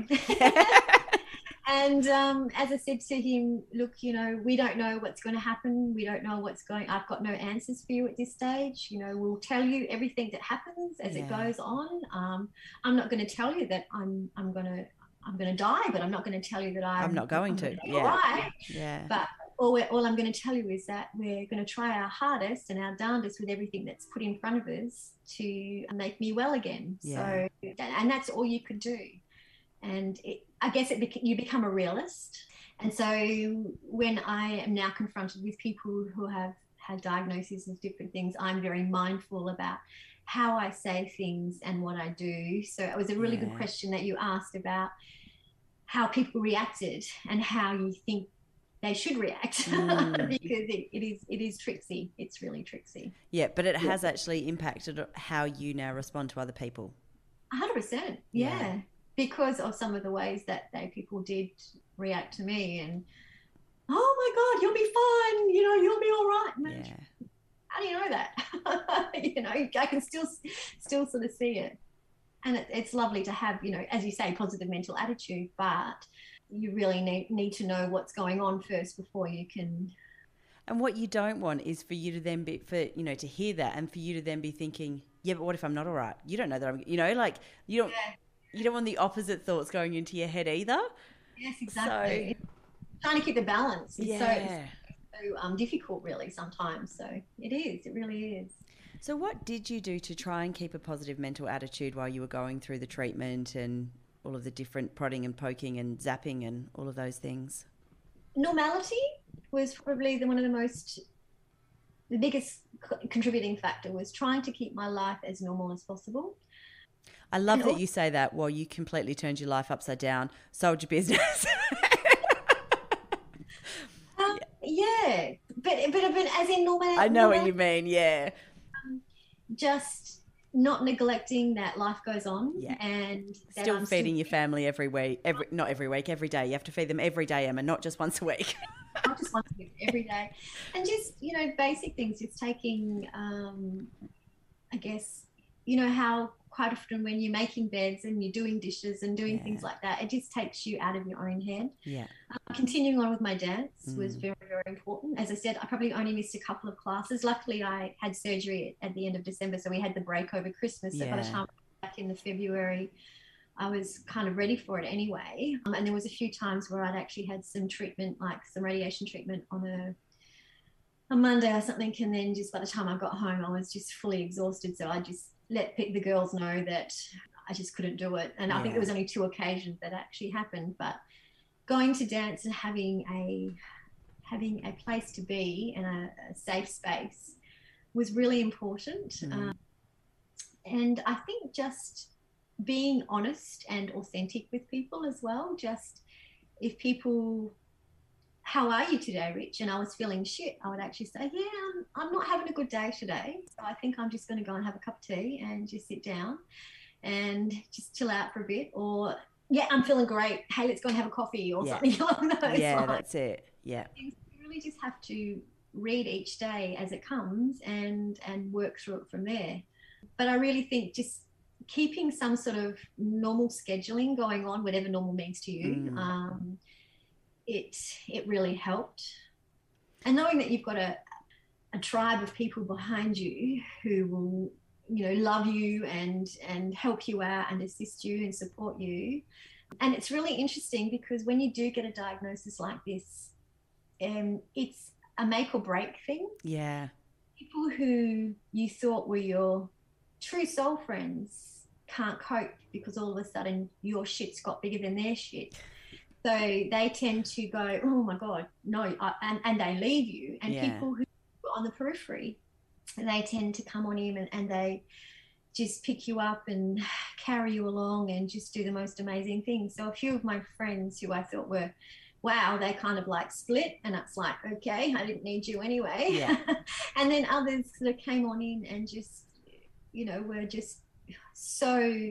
And um, as I said to him, look, you know, we don't know what's going to happen. We don't know what's going. I've got no answers for you at this stage. You know, we'll tell you everything that happens as Yeah. it goes on. Um, I'm not going to tell you that I'm I'm going to I'm going to die, but I'm not going to tell you that I'm, I'm not going I'm to. be Yeah. all right. Yeah. But all, we're, all I'm going to tell you is that we're going to try our hardest and our darndest with everything that's put in front of us to make me well again. Yeah. So, and that's all you could do. And it, I guess it bec- you become a realist. And so when I am now confronted with people who have had diagnoses of different things, I'm very mindful about how I say things and what I do. So it was a really Yeah. good question that you asked about how people reacted and how you think they should react. Mm. Because it, it is it is tricksy. It's really tricksy. Yeah, but it has actually impacted how you now respond to other people. one hundred percent, yeah. yeah. Because of some of the ways that they people did react to me, and oh my God, you'll be fine. You know, you'll be all right. Man. Yeah. How do you know that? You know, I can still still sort of see it, and it, it's lovely to have, you know, as you say, positive mental attitude, but you really need need to know what's going on first before you can. And what you don't want is for you to then be, for, you know, to hear that and for you to then be thinking, yeah, but what if I'm not all right? You don't know that I'm, you know, like you don't, yeah. you don't want the opposite thoughts going into your head either. Yes, exactly. So, trying to keep the balance is yeah. so, so um, difficult really sometimes. So it is, it really is. So what did you do to try and keep a positive mental attitude while you were going through the treatment and all of the different prodding and poking and zapping and all of those things? Normality was probably the, one of the most, the biggest contributing factor was trying to keep my life as normal as possible. I love and that all- you say that while you completely turned your life upside down, sold your business. um, yeah, but, but, but as in normality. I know what you mean, yeah. Um, just not neglecting that life goes on, yeah. and that still I'm feeding still- your family every week, every not every week, every day. You have to feed them every day, Emma, not just once a week. Not just once a week, every day, and just, you know, basic things. Just taking, um, I guess, you know how quite often when you're making beds and you're doing dishes and doing yeah. things like that, it just takes you out of your own head. Yeah. Um, continuing on with my dance mm. was very, very important. As I said, I probably only missed a couple of classes. Luckily, I had surgery at, at the end of December, so we had the break over Christmas. So yeah. by the time I was back in the February, I was kind of ready for it anyway. Um, and there was a few times where I'd actually had some treatment, like some radiation treatment on a a Monday or something, and then just by the time I got home, I was just fully exhausted. So I just let the girls know that I just couldn't do it. And yeah. I think there was only two occasions that actually happened. But going to dance and having a having a place to be and a, a safe space was really important. Mm. Um, and I think just being honest and authentic with people as well. Just if people, how are you today, Rich? And I was feeling shit, I would actually say, yeah, I'm, I'm not having a good day today. So I think I'm just going to go and have a cup of tea and just sit down and just chill out for a bit. Or, yeah, I'm feeling great. Hey, let's go and have a coffee or yeah. something along those Yeah, lines. That's it. Yeah. You really just have to read each day as it comes and, and work through it from there. But I really think just keeping some sort of normal scheduling going on, whatever normal means to you, mm. um, it it really helped. And knowing that you've got a, a tribe of people behind you who will you know, love you and and help you out and assist you and support you. And it's really interesting because when you do get a diagnosis like this, um, it's a make or break thing. Yeah. People who you thought were your true soul friends can't cope because all of a sudden your shit's got bigger than their shit. So they tend to go, oh my God, no, I, and, and they leave you. And Yeah. people who are on the periphery, they tend to come on in and, and they just pick you up and carry you along and just do the most amazing things. So a few of my friends who I thought were, wow, they kind of like split, and it's like, okay, I didn't need you anyway. Yeah. And then others sort of came on in and just, you know, were just so,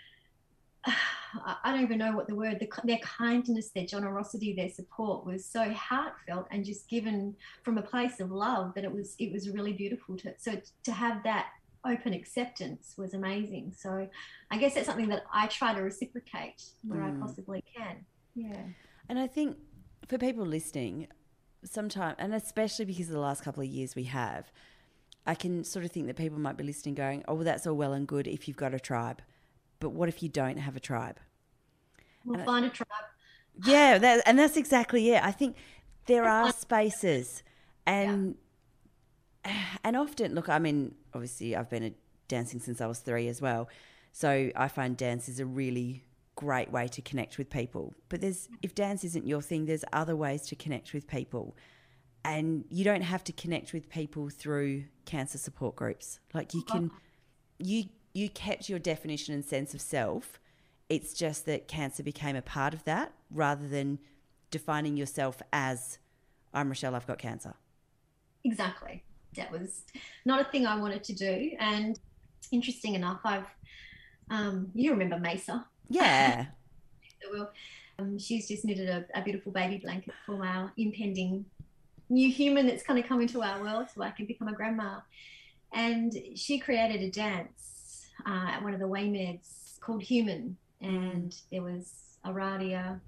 I don't even know what the word, the, their kindness, their generosity, their support was so heartfelt and just given from a place of love that it was, it was really beautiful to, so to have that open acceptance was amazing. So I guess that's something that I try to reciprocate where mm. I possibly can. Yeah. And I think for people listening, sometimes, and especially because of the last couple of years we have, I can sort of think that people might be listening going, oh, well, that's all well and good if you've got a tribe. But what if you don't have a tribe? We'll and find a tribe. Yeah, that, and that's exactly it. I think there are spaces and yeah. and often, look, I mean, obviously I've been dancing since I was three as well. So I find dance is a really great way to connect with people. But there's if dance isn't your thing, there's other ways to connect with people. And you don't have to connect with people through cancer support groups. Like you can, you you kept your definition and sense of self. It's just that cancer became a part of that rather than defining yourself as, I'm Richelle, I've got cancer. Exactly. That was not a thing I wanted to do. And interesting enough, I've, um, you remember Mesa? Yeah. Well, um, she's just knitted a, a beautiful baby blanket for our impending new human that's kind of come into our world so I can become a grandma. And she created a dance uh, at one of the Waymeds called Human. And there was Aradia,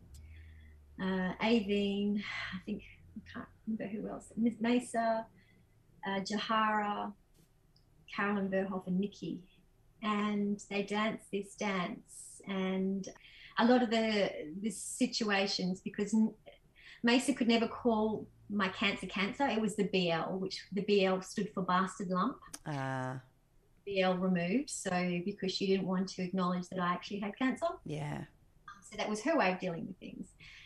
uh, Aveen, I think, I can't remember who else, Mesa, uh, Jahara, Carolyn Verhoff and Nikki. And they danced this dance. And a lot of the, the situations, because Mesa could never call my cancer cancer, it was the B L, which the B L stood for bastard lump. Ah. Uh. B L removed, so because she didn't want to acknowledge that I actually had cancer. Yeah. So that was her way of dealing with things.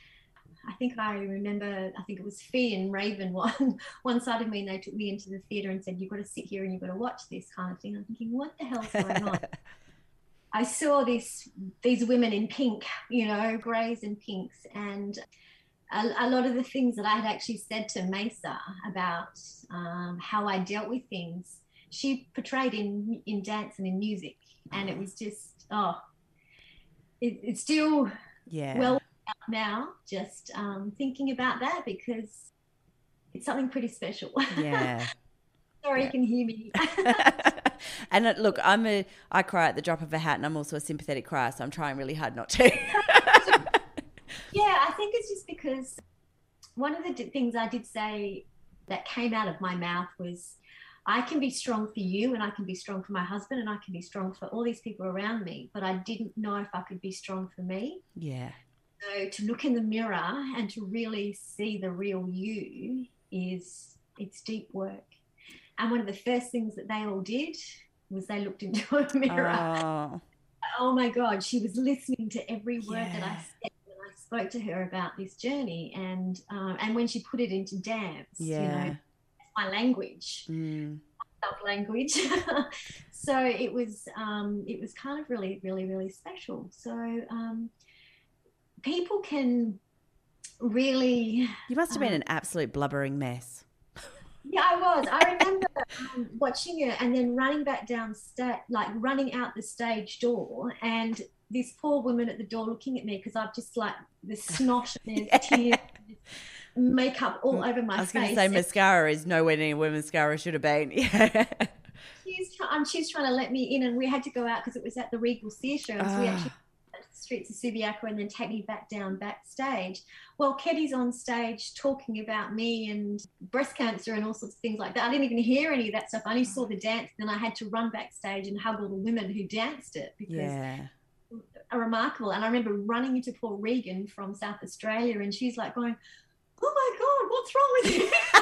I think I remember, I think it was Fee and Raven one, one side of me, and they took me into the theatre and said, you've got to sit here and you've got to watch this kind of thing. I'm thinking, what the hell's going on? I saw this, these women in pink, you know, greys and pinks, and a, a lot of the things that I had actually said to Mesa about um, how I dealt with things, she portrayed in in dance and in music, and it was just, oh, it, it's still yeah. well out now, just um, thinking about that, because it's something pretty special. Yeah. Sorry, yeah. You can hear me. And uh, look, I'm a, I cry at the drop of a hat, and I'm also a sympathetic crier, so I'm trying really hard not to. Yeah, I think it's just because one of the d- things I did say that came out of my mouth was, I can be strong for you, and I can be strong for my husband, and I can be strong for all these people around me, but I didn't know if I could be strong for me. Yeah. So to look in the mirror and to really see the real you is, it's deep work. And one of the first things that they all did was they looked into a mirror. Oh, oh my God, she was listening to every word yeah. that I said when I spoke to her about this journey. And um, and when she put it into dance, yeah. you know, my language, mm. love language. So it was, um, it was kind of really, really, really special. So um, people can really. You must have been um, an absolute blubbering mess. Yeah, I was. I remember um, watching it and then running back down, sta- like running out the stage door, and this poor woman at the door looking at me because I've just like the snot and yeah. tears. Makeup all over my face. I was going to say mascara is nowhere near where mascara should have been. Yeah. She's trying, she's trying to let me in, and we had to go out because it was at the Regal Theatre, so oh. we actually streets of Subiaco and then take me back down backstage. Well, Keddy's on stage talking about me and breast cancer and all sorts of things like that. I didn't even hear any of that stuff. I only saw the dance. Then I had to run backstage and hug all the women who danced it because Yeah. are remarkable. And I remember running into Paul Regan from South Australia, and she's like going, "Oh my God, what's wrong with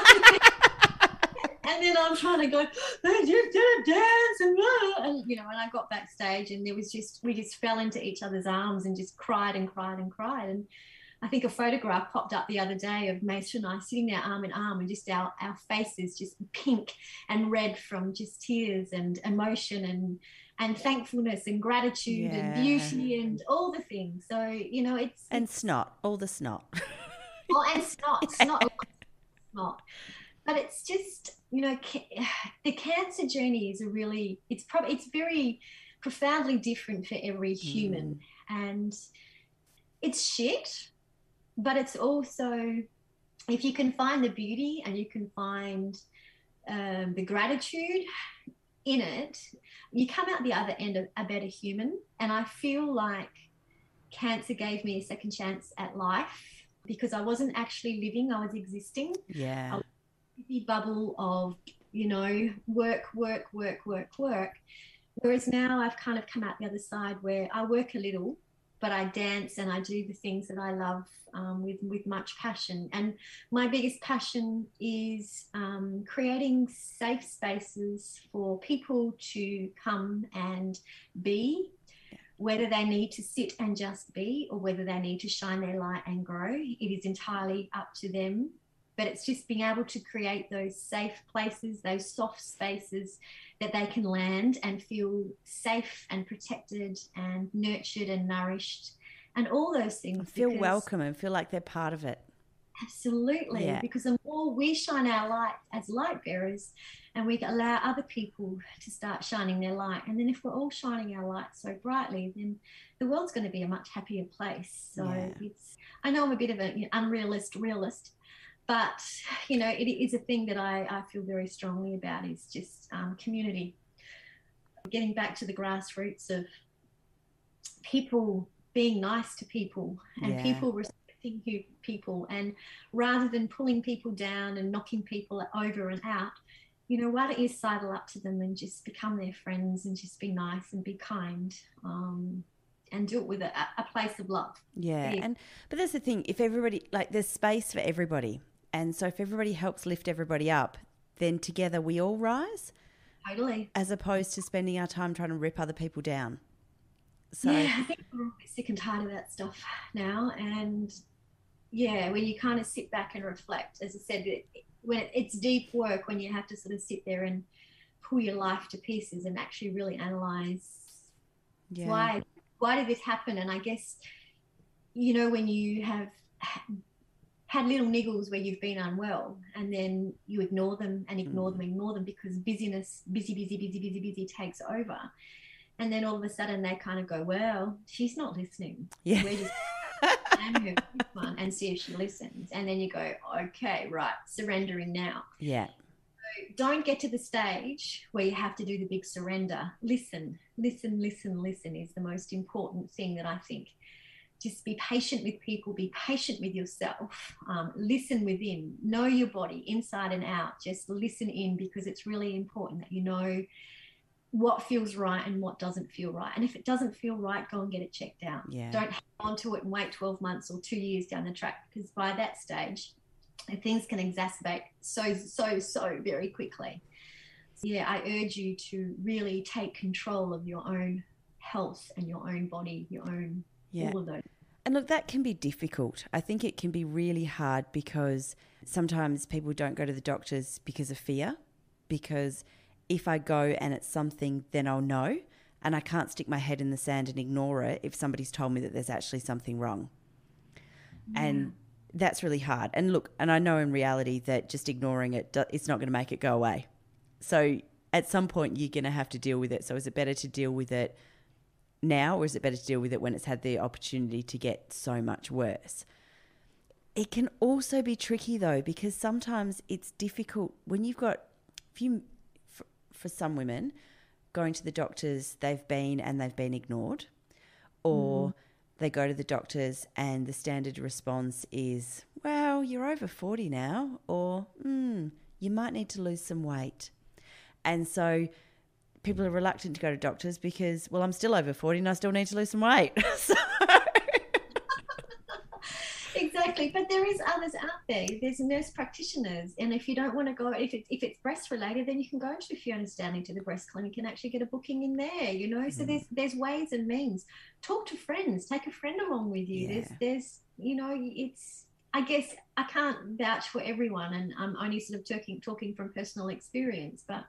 you?" And then I'm trying to go, "They just did a dance," and, and you know, and I got backstage, and there was just, we just fell into each other's arms and just cried and cried and cried. And I think a photograph popped up the other day of Mason and I sitting there arm in arm, and just our, our faces just pink and red from just tears and emotion and and thankfulness and gratitude, yeah, and beauty and all the things. So, you know, it's... And it's, snot, all the snot. Oh, and snot, snot, snot. But it's just, you know, ca- the cancer journey is a really, it's probably, it's very profoundly different for every human. Mm. And it's shit, but it's also, if you can find the beauty and you can find um, the gratitude in it, you come out the other end of a better human. And I feel like cancer gave me a second chance at life because I wasn't actually living, I was existing. Yeah. I was in the bubble of, you know, work, work, work, work, work. Whereas now I've kind of come out the other side where I work a little, but I dance and I do the things that I love um, with, with much passion. And my biggest passion is um, creating safe spaces for people to come and be, whether they need to sit and just be or whether they need to shine their light and grow. It is entirely up to them. But it's just being able to create those safe places, those soft spaces that they can land and feel safe and protected and nurtured and nourished and all those things. And feel welcome and feel like they're part of it. Absolutely. Yeah. Because the more we shine our light as light bearers and we allow other people to start shining their light, and then if we're all shining our light so brightly, then the world's going to be a much happier place. So yeah. it's, I know I'm a bit of an you know, unrealist realist, but, you know, it is a thing that I, I feel very strongly about is just um, community. Getting back to the grassroots of people being nice to people and yeah. people respecting people, and rather than pulling people down and knocking people over and out, you know, why don't you sidle up to them and just become their friends and just be nice and be kind um, and do it with a, a place of love. Yeah. yeah. And but that's the thing, if everybody, like there's space for everybody. And so if everybody helps lift everybody up, then together we all rise. Totally. As opposed to spending our time trying to rip other people down. So yeah, I think we're all sick and tired of that stuff now. And yeah, when you kind of sit back and reflect, as I said, it, when it, it's deep work, when you have to sort of sit there and pull your life to pieces and actually really analyze yeah. why, why did this happen? And I guess, you know, when you have had little niggles where you've been unwell and then you ignore them and ignore mm. them, ignore them because busyness, busy, busy, busy, busy, busy takes over. And then all of a sudden they kind of go, well, she's not listening. Yeah. We're just name her one and see if she listens. And then you go, okay, right, surrendering now. Yeah. So don't get to the stage where you have to do the big surrender. Listen, listen, listen, listen is the most important thing that I think. Just be patient with people, be patient with yourself, um, listen within, know your body inside and out, just listen in because it's really important that you know what feels right and what doesn't feel right. And if it doesn't feel right, go and get it checked out. Yeah. Don't hang on to it and wait twelve months or two years down the track because by that stage, things can exacerbate so, so, so very quickly. So yeah, I urge you to really take control of your own health and your own body, your own yeah. all of those. And look, that can be difficult. I think it can be really hard because sometimes people don't go to the doctors because of fear, because if I go and it's something, then I'll know, and I can't stick my head in the sand and ignore it if somebody's told me that there's actually something wrong. Yeah. And that's really hard. And look, and I know in reality that just ignoring it, it's not going to make it go away. So at some point you're going to have to deal with it. So is it better to deal with it now, or is it better to deal with it when it's had the opportunity to get so much worse? It can also be tricky though, because sometimes it's difficult when you've got, if you, for, for some women, going to the doctors, they've been and they've been ignored, or mm. they go to the doctors and the standard response is, well, you're over forty now, or mm, you might need to lose some weight. And so people are reluctant to go to doctors because, well, I'm still over forty and I still need to lose some weight. So exactly, but there is others out there. There's nurse practitioners, and if you don't want to go, if it's if it's breast related, then you can go to Fiona's Downing to the breast clinic and actually get a booking in there. You know, so mm. there's there's ways and means. Talk to friends. Take a friend along with you. Yeah. There's there's you know, it's. I guess I can't vouch for everyone, and I'm only sort of talking talking from personal experience, but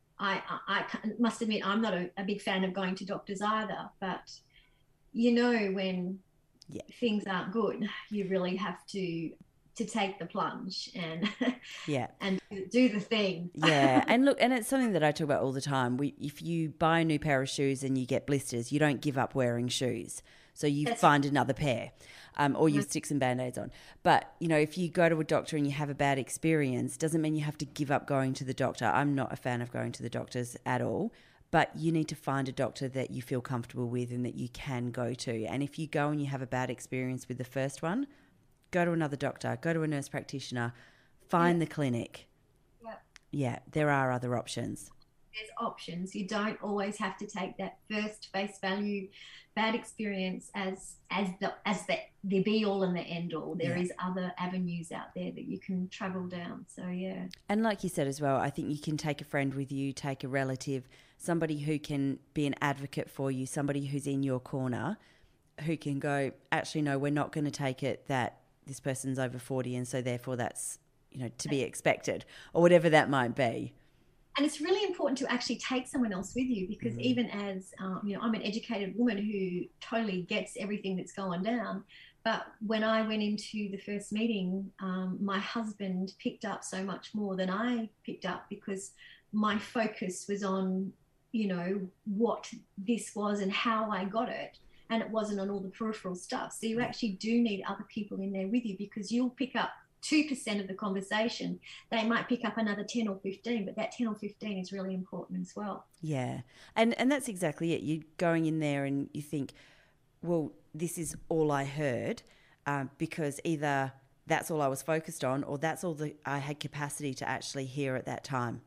I I, I must admit I'm not a, a big fan of going to doctors either. But you know when. Yeah. Things aren't good, you really have to to take the plunge and yeah and do the thing. Yeah, and look, and it's something that I talk about all the time. We, if you buy a new pair of shoes and you get blisters, you don't give up wearing shoes. So you That's find right. another pair, um, or you mm-hmm. stick some Band-Aids on. But, you know, if you go to a doctor and you have a bad experience, doesn't mean you have to give up going to the doctor. I'm not a fan of going to the doctors at all. But you need to find a doctor that you feel comfortable with and that you can go to. And if you go and you have a bad experience with the first one, go to another doctor, go to a nurse practitioner, find yeah. the clinic. Yeah. Yeah, there are other options. There's options. You don't always have to take that first face value bad experience as as the as the, the be all and the end all. There yeah. is other avenues out there that you can travel down. So yeah. And like you said as well, I think you can take a friend with you, take a relative, somebody who can be an advocate for you, somebody who's in your corner, who can go, actually no, we're not going to take it that this person's over forty and so therefore that's, you know, to be expected, or whatever that might be. And it's really important to actually take someone else with you, because mm. even as, um, you know, I'm an educated woman who totally gets everything that's going down. But when I went into the first meeting, um, my husband picked up so much more than I picked up, because my focus was on, you know, what this was and how I got it. And it wasn't on all the peripheral stuff. So you actually do need other people in there with you, because you'll pick up two percent of the conversation. They might pick up another ten or fifteen, but that ten or fifteen is really important as well. Yeah. And and that's exactly it. You're going in there and you think, well, this is all I heard, um, because either that's all I was focused on, or that's all that I had capacity to actually hear at that time.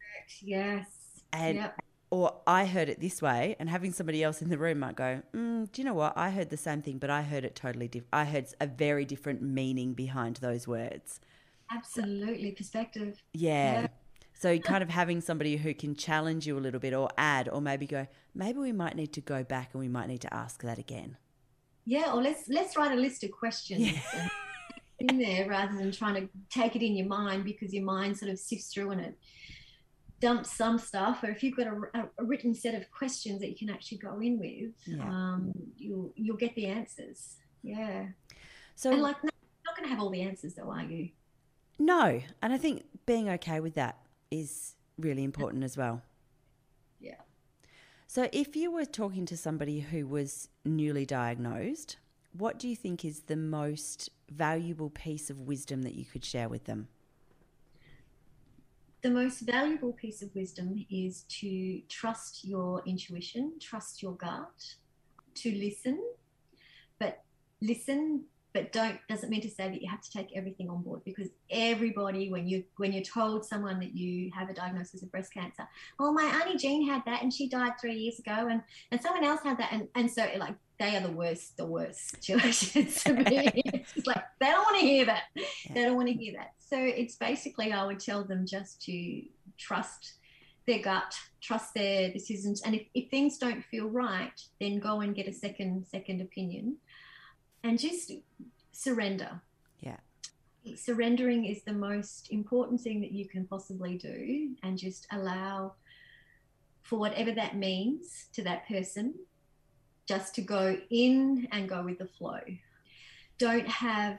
Yes. And yep. Or I heard it this way, and having somebody else in the room might go, mm, do you know what? I heard the same thing, but I heard it totally different. I heard a very different meaning behind those words. Absolutely. Perspective. Yeah. yeah. So kind of having somebody who can challenge you a little bit, or add, or maybe go, maybe we might need to go back and we might need to ask that again. Yeah. Or let's, let's write a list of questions yeah. in there, rather than trying to take it in your mind, because your mind sort of sifts through and it dump some stuff. Or if you've got a, a written set of questions that you can actually go in with, yeah. um, you'll you'll get the answers. Yeah. So, and like, no, you're not going to have all the answers, though, are you? No, and I think being okay with that is really important as well. Yeah. So, if you were talking to somebody who was newly diagnosed, what do you think is the most valuable piece of wisdom that you could share with them? The most valuable piece of wisdom is to trust your intuition, trust your gut, to listen, but listen, but don't, doesn't mean to say that you have to take everything on board, because everybody, when you, when you're told someone that you have a diagnosis of breast cancer, oh, my Auntie Jean had that and she died three years ago, and, and someone else had that. And, and so like, they are the worst, the worst situations to be. It's just like, they don't want to hear that. Yeah. They don't want to hear that. So it's basically, I would tell them just to trust their gut, trust their decisions. And if, if things don't feel right, then go and get a second, second opinion, and just surrender. Yeah. Surrendering is the most important thing that you can possibly do, and just allow for whatever that means to that person, just to go in and go with the flow. Don't have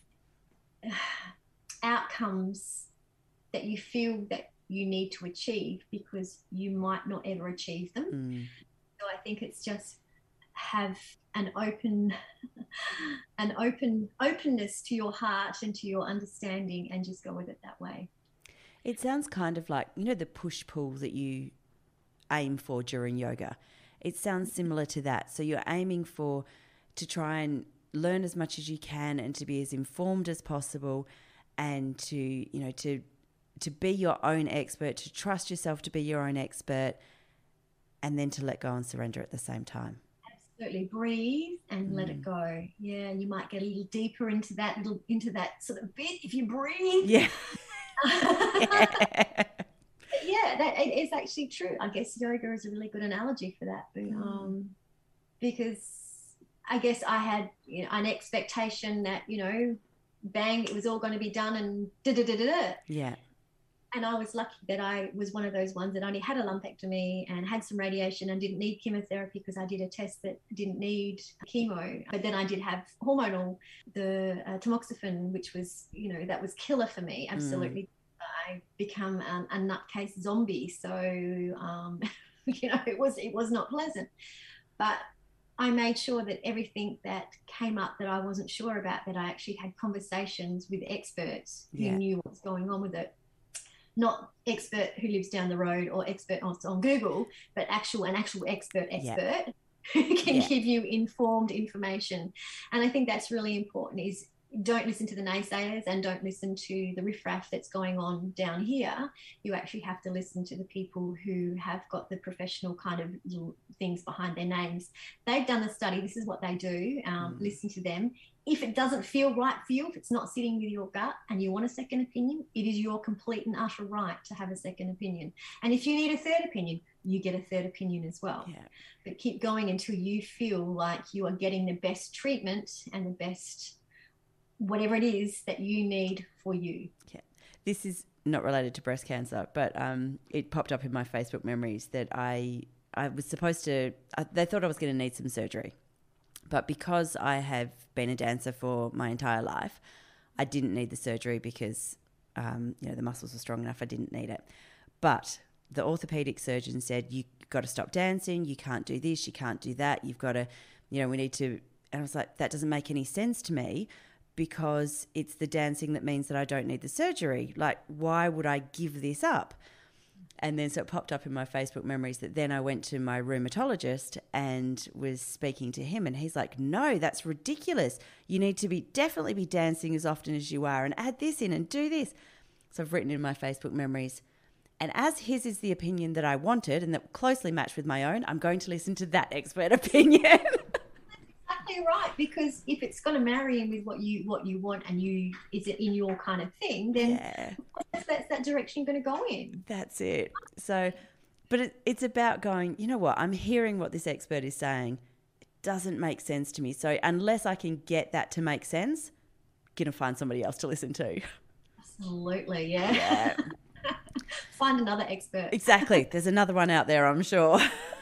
outcomes that you feel that you need to achieve, because you might not ever achieve them. Mm. So I think it's just have an open, an open openness to your heart and to your understanding, and just go with it that way. It sounds kind of like, you know, the push-pull that you aim for during yoga. It sounds similar to that. So you're aiming for to try and learn as much as you can and to be as informed as possible, and to, you know, to to be your own expert, to trust yourself to be your own expert, and then to let go and surrender at the same time. Absolutely. Breathe and mm. let it go. Yeah, you might get a little deeper into that little into that sort of bit if you breathe. Yeah. yeah. Yeah, that it is actually true. I guess yoga is a really good analogy for that. But, um, because I guess I had, you know, an expectation that, you know, bang, it was all going to be done and da da da da da. Yeah. And I was lucky that I was one of those ones that only had a lumpectomy and had some radiation and didn't need chemotherapy, because I did a test that didn't need chemo. But then I did have hormonal, the uh, tamoxifen, which was, you know, that was killer for me. Absolutely. Mm. I become um, a nutcase zombie. So, um, you know, it was, it was not pleasant. But I made sure that everything that came up that I wasn't sure about, that I actually had conversations with experts who yeah. knew what's going on with it. Not expert who lives down the road or expert on, on Google, but actual an actual expert expert yeah. who can yeah. give you informed information. And I think that's really important, is don't listen to the naysayers and don't listen to the riffraff that's going on down here. You actually have to listen to the people who have got the professional kind of little things behind their names. They've done the study. This is what they do. Um, mm. Listen to them. If it doesn't feel right for you, if it's not sitting with your gut and you want a second opinion, it is your complete and utter right to have a second opinion. And if you need a third opinion, you get a third opinion as well. Yeah. But keep going until you feel like you are getting the best treatment and the best whatever it is that you need for you. Yeah. This is not related to breast cancer, but um, it popped up in my Facebook memories that I I was supposed to, I, they thought I was going to need some surgery. But because I have been a dancer for my entire life, I didn't need the surgery because, um, you know, the muscles were strong enough. I didn't need it. But the orthopedic surgeon said, you've got to stop dancing. You can't do this. You can't do that. You've got to, you know, we need to. And I was like, that doesn't make any sense to me, because it's the dancing that means that I don't need the surgery. Like, why would I give this up? And then so it popped up in my Facebook memories that then I went to my rheumatologist and was speaking to him, and he's like, no, that's ridiculous. You need to be definitely be dancing as often as you are and add this in and do this. So I've written in my Facebook memories, and as his is the opinion that I wanted and that closely matched with my own, I'm going to listen to that expert opinion. Exactly right, because if it's going to marry in with what you what you want and you is it in your kind of thing, then yeah. that's, that's that direction you're going to go in. That's it. So, but it, it's about going, you know what, I'm hearing what this expert is saying. It doesn't make sense to me. So unless I can get that to make sense, I'm going to find somebody else to listen to. Absolutely, yeah. Yeah. Find another expert. Exactly. There's another one out there, I'm sure.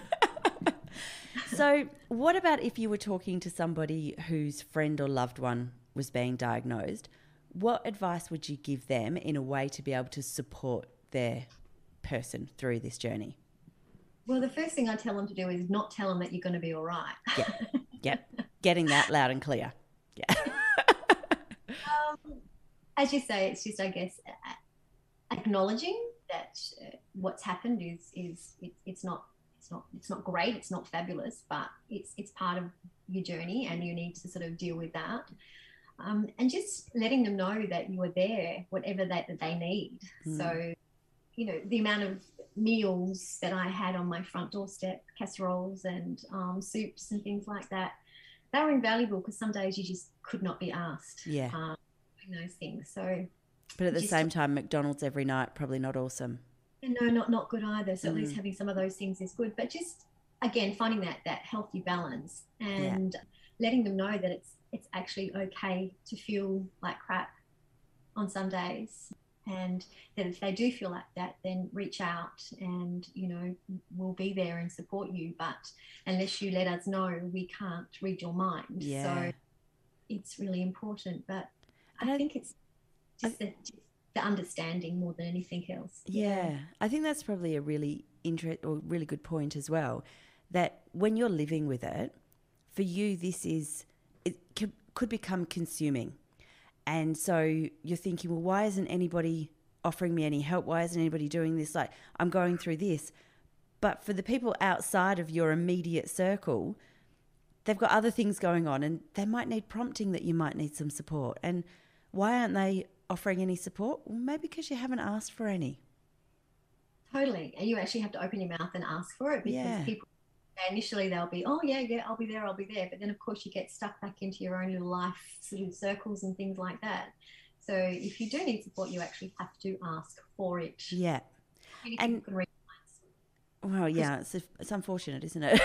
So what about if you were talking to somebody whose friend or loved one was being diagnosed? What advice would you give them in a way to be able to support their person through this journey? Well, the first thing I tell them to do is not tell them that you're going to be all right. Yeah, yeah. Getting that loud and clear. Yeah. um, as you say, it's just, I guess, acknowledging that uh, what's happened is is it, it's not. It's not, it's not great, it's not fabulous, but it's it's part of your journey and you need to sort of deal with that. Um, and just letting them know that you are there, whatever that, that they need. Mm. So, you know, the amount of meals that I had on my front doorstep, casseroles and um, soups and things like that, they were invaluable, because some days you just could not be asked yeah. um, doing those things. So, but at the same time, McDonald's every night, probably not awesome. No, not not good either. So at mm. least having some of those things is good. But just, again, finding that that healthy balance and yeah. letting them know that it's it's actually okay to feel like crap on some days, and that if they do feel like that, then reach out and, you know, we'll be there and support you. But unless you let us know, we can't read your mind. Yeah. So it's really important. But I, I think it's just I, the... Just the understanding more than anything else. Yeah. I think that's probably a really inter- or really good point as well, that when you're living with it, for you, this is, it c- could become consuming. And so you're thinking, well, why isn't anybody offering me any help? Why isn't anybody doing this? Like, I'm going through this. But for the people outside of your immediate circle, they've got other things going on and they might need prompting that you might need some support. And why aren't they offering any support? Well, maybe because you haven't asked for any. Totally. And you actually have to open your mouth and ask for it, because Yeah. people initially they'll be, oh yeah, yeah, I'll be there, I'll be there. But then of course you get stuck back into your own little life sort of circles and things like that. So if you do need support, you actually have to ask for it. Yeah. And well, yeah, it's, it's unfortunate, isn't it?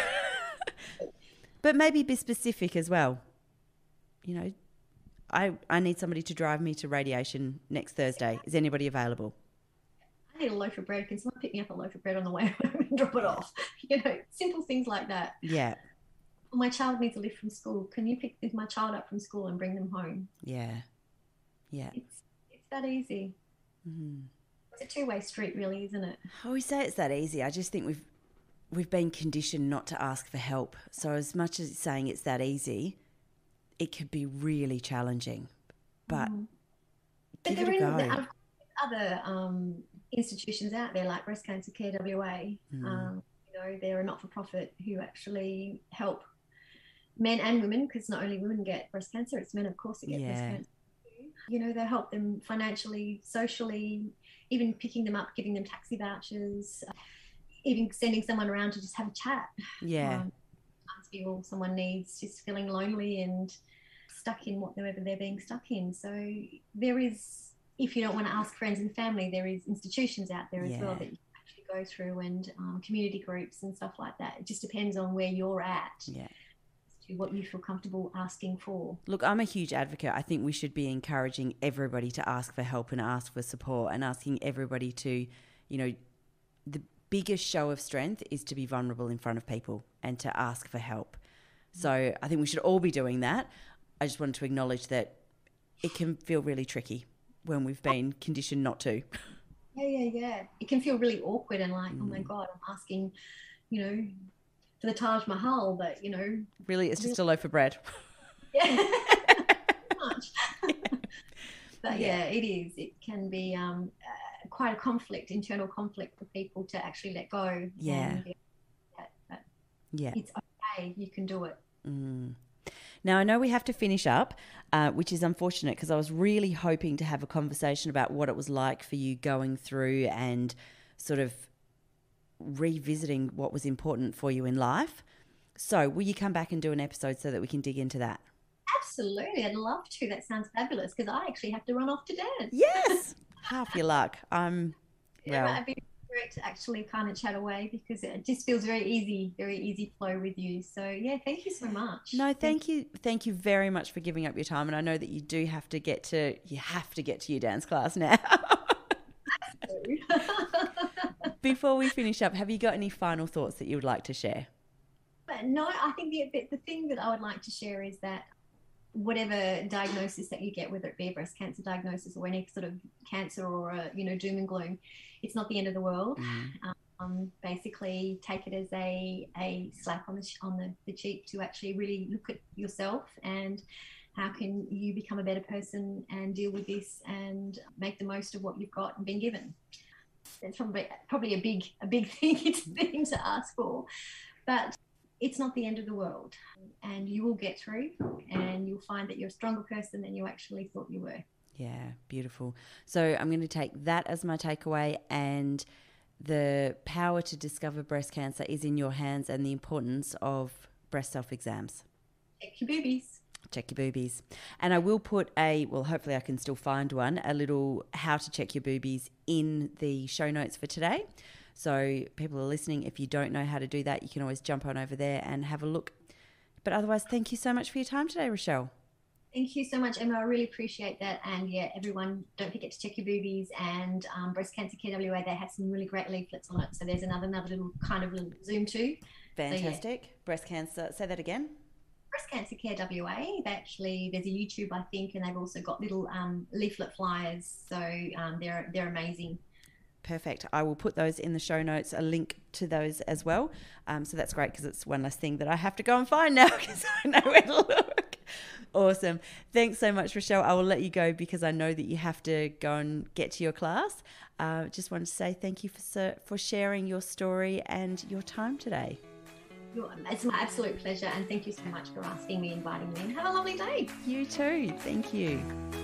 But maybe be specific as well. You know, I, I need somebody to drive me to radiation next Thursday. Is anybody available? I need a loaf of bread. Can someone pick me up a loaf of bread on the way home and drop it off? You know, simple things like that. Yeah. My child needs a lift from school. Can you pick my child up from school and bring them home? Yeah. Yeah. It's, it's that easy. Mm. It's a two-way street, really, isn't it? I always say it's that easy. I just think we've we've been conditioned not to ask for help. So as much as it's saying it's that easy, it could be really challenging. But mm. give but it a go. The other um, institutions out there like Breast Cancer Care W A, mm. um, you know, they're a not-for-profit who actually help men and women, because not only women get breast cancer, it's men, of course, that get yeah. breast cancer. You know, they help them financially, socially, even picking them up, giving them taxi vouchers, uh, even sending someone around to just have a chat. Yeah. Um, feel someone needs, just feeling lonely and stuck in whatever they're being stuck in. So there is, if you don't want to ask friends and family, there is institutions out there yeah. as well that you can actually go through, and um, community groups and stuff like that. It just depends on where you're at. Yeah. To what you feel comfortable asking for. Look, I'm a huge advocate. I think we should be encouraging everybody to ask for help and ask for support, and asking everybody to, you know, the biggest show of strength is to be vulnerable in front of people and to ask for help. So I think we should all be doing that. I just wanted to acknowledge that it can feel really tricky when we've been conditioned not to. Yeah, yeah, yeah. It can feel really awkward and like, mm. oh my God, I'm asking, you know, for the Taj Mahal, but you know, really it's just really, a loaf of bread. Yeah. Much. But yeah. yeah, it is. It can be um, uh, quite a conflict, internal conflict for people to actually let go. Yeah. And, yeah, but yeah. It's okay. You can do it. Mm. Now, I know we have to finish up, uh, which is unfortunate because I was really hoping to have a conversation about what it was like for you going through and sort of revisiting what was important for you in life. So will you come back and do an episode so that we can dig into that? Absolutely. I'd love to. That sounds fabulous, because I actually have to run off to dance. Yes. Half your luck. Um, well, yeah, I'd be great to actually kind of chat away, because it just feels very easy, very easy flow with you. So yeah, thank you so much. No, thank, thank you. Thank you very much for giving up your time. And I know that you do have to get to, you have to get to your dance class now. Before we finish up, have you got any final thoughts that you would like to share? But no, I think the, the thing that I would like to share is that whatever diagnosis that you get, whether it be a breast cancer diagnosis or any sort of cancer or a, you know, doom and gloom, it's not the end of the world. Mm. Um, basically take it as a, a slap on the, on the, the cheek to actually really look at yourself and how can you become a better person and deal with this and make the most of what you've got and been given. It's probably probably a big a big thing, thing to ask for, but it's not the end of the world, and you will get through, and you'll find that you're a stronger person than you actually thought you were. Yeah, beautiful. So I'm going to take that as my takeaway, and the power to discover breast cancer is in your hands, and the importance of breast self-exams. Check your boobies. Check your boobies. And I will put a, well, hopefully I can still find one, a little how to check your boobies in the show notes for today. So people are listening, if you don't know how to do that, you can always jump on over there and have a look. But otherwise, thank you so much for your time today, Richelle. Thank you so much, Emma. I really appreciate that. And yeah, everyone, don't forget to check your boobies, and um, Breast Cancer Care W A, they have some really great leaflets on it. So there's another, another little kind of little zoom too. Fantastic. So, yeah. Breast cancer, say that again. Breast Cancer Care W A, they actually, there's a YouTube, I think, and they've also got little um, leaflet flyers. So um, they're they're amazing. Perfect. I will put those in the show notes, a link to those as well. Um, so that's great, because it's one less thing that I have to go and find now, because I know where to look. Awesome. Thanks so much, Richelle. I will let you go because I know that you have to go and get to your class. Uh, just wanted to say thank you for for sharing your story and your time today. It's my absolute pleasure, and thank you so much for asking me, inviting me, and have a lovely day. You too. Thank you.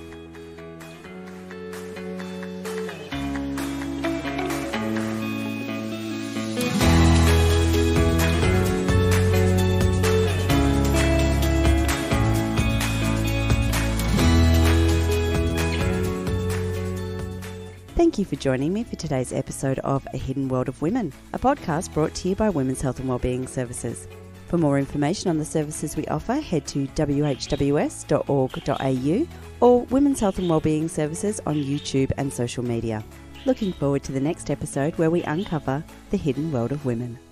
Thank you for joining me for today's episode of A Hidden World of Women, a podcast brought to you by Women's Health and Wellbeing Services. For more information on the services we offer, head to w h w s dot org dot a u or Women's Health and Wellbeing Services on YouTube and social media. Looking forward to the next episode where we uncover the hidden world of women.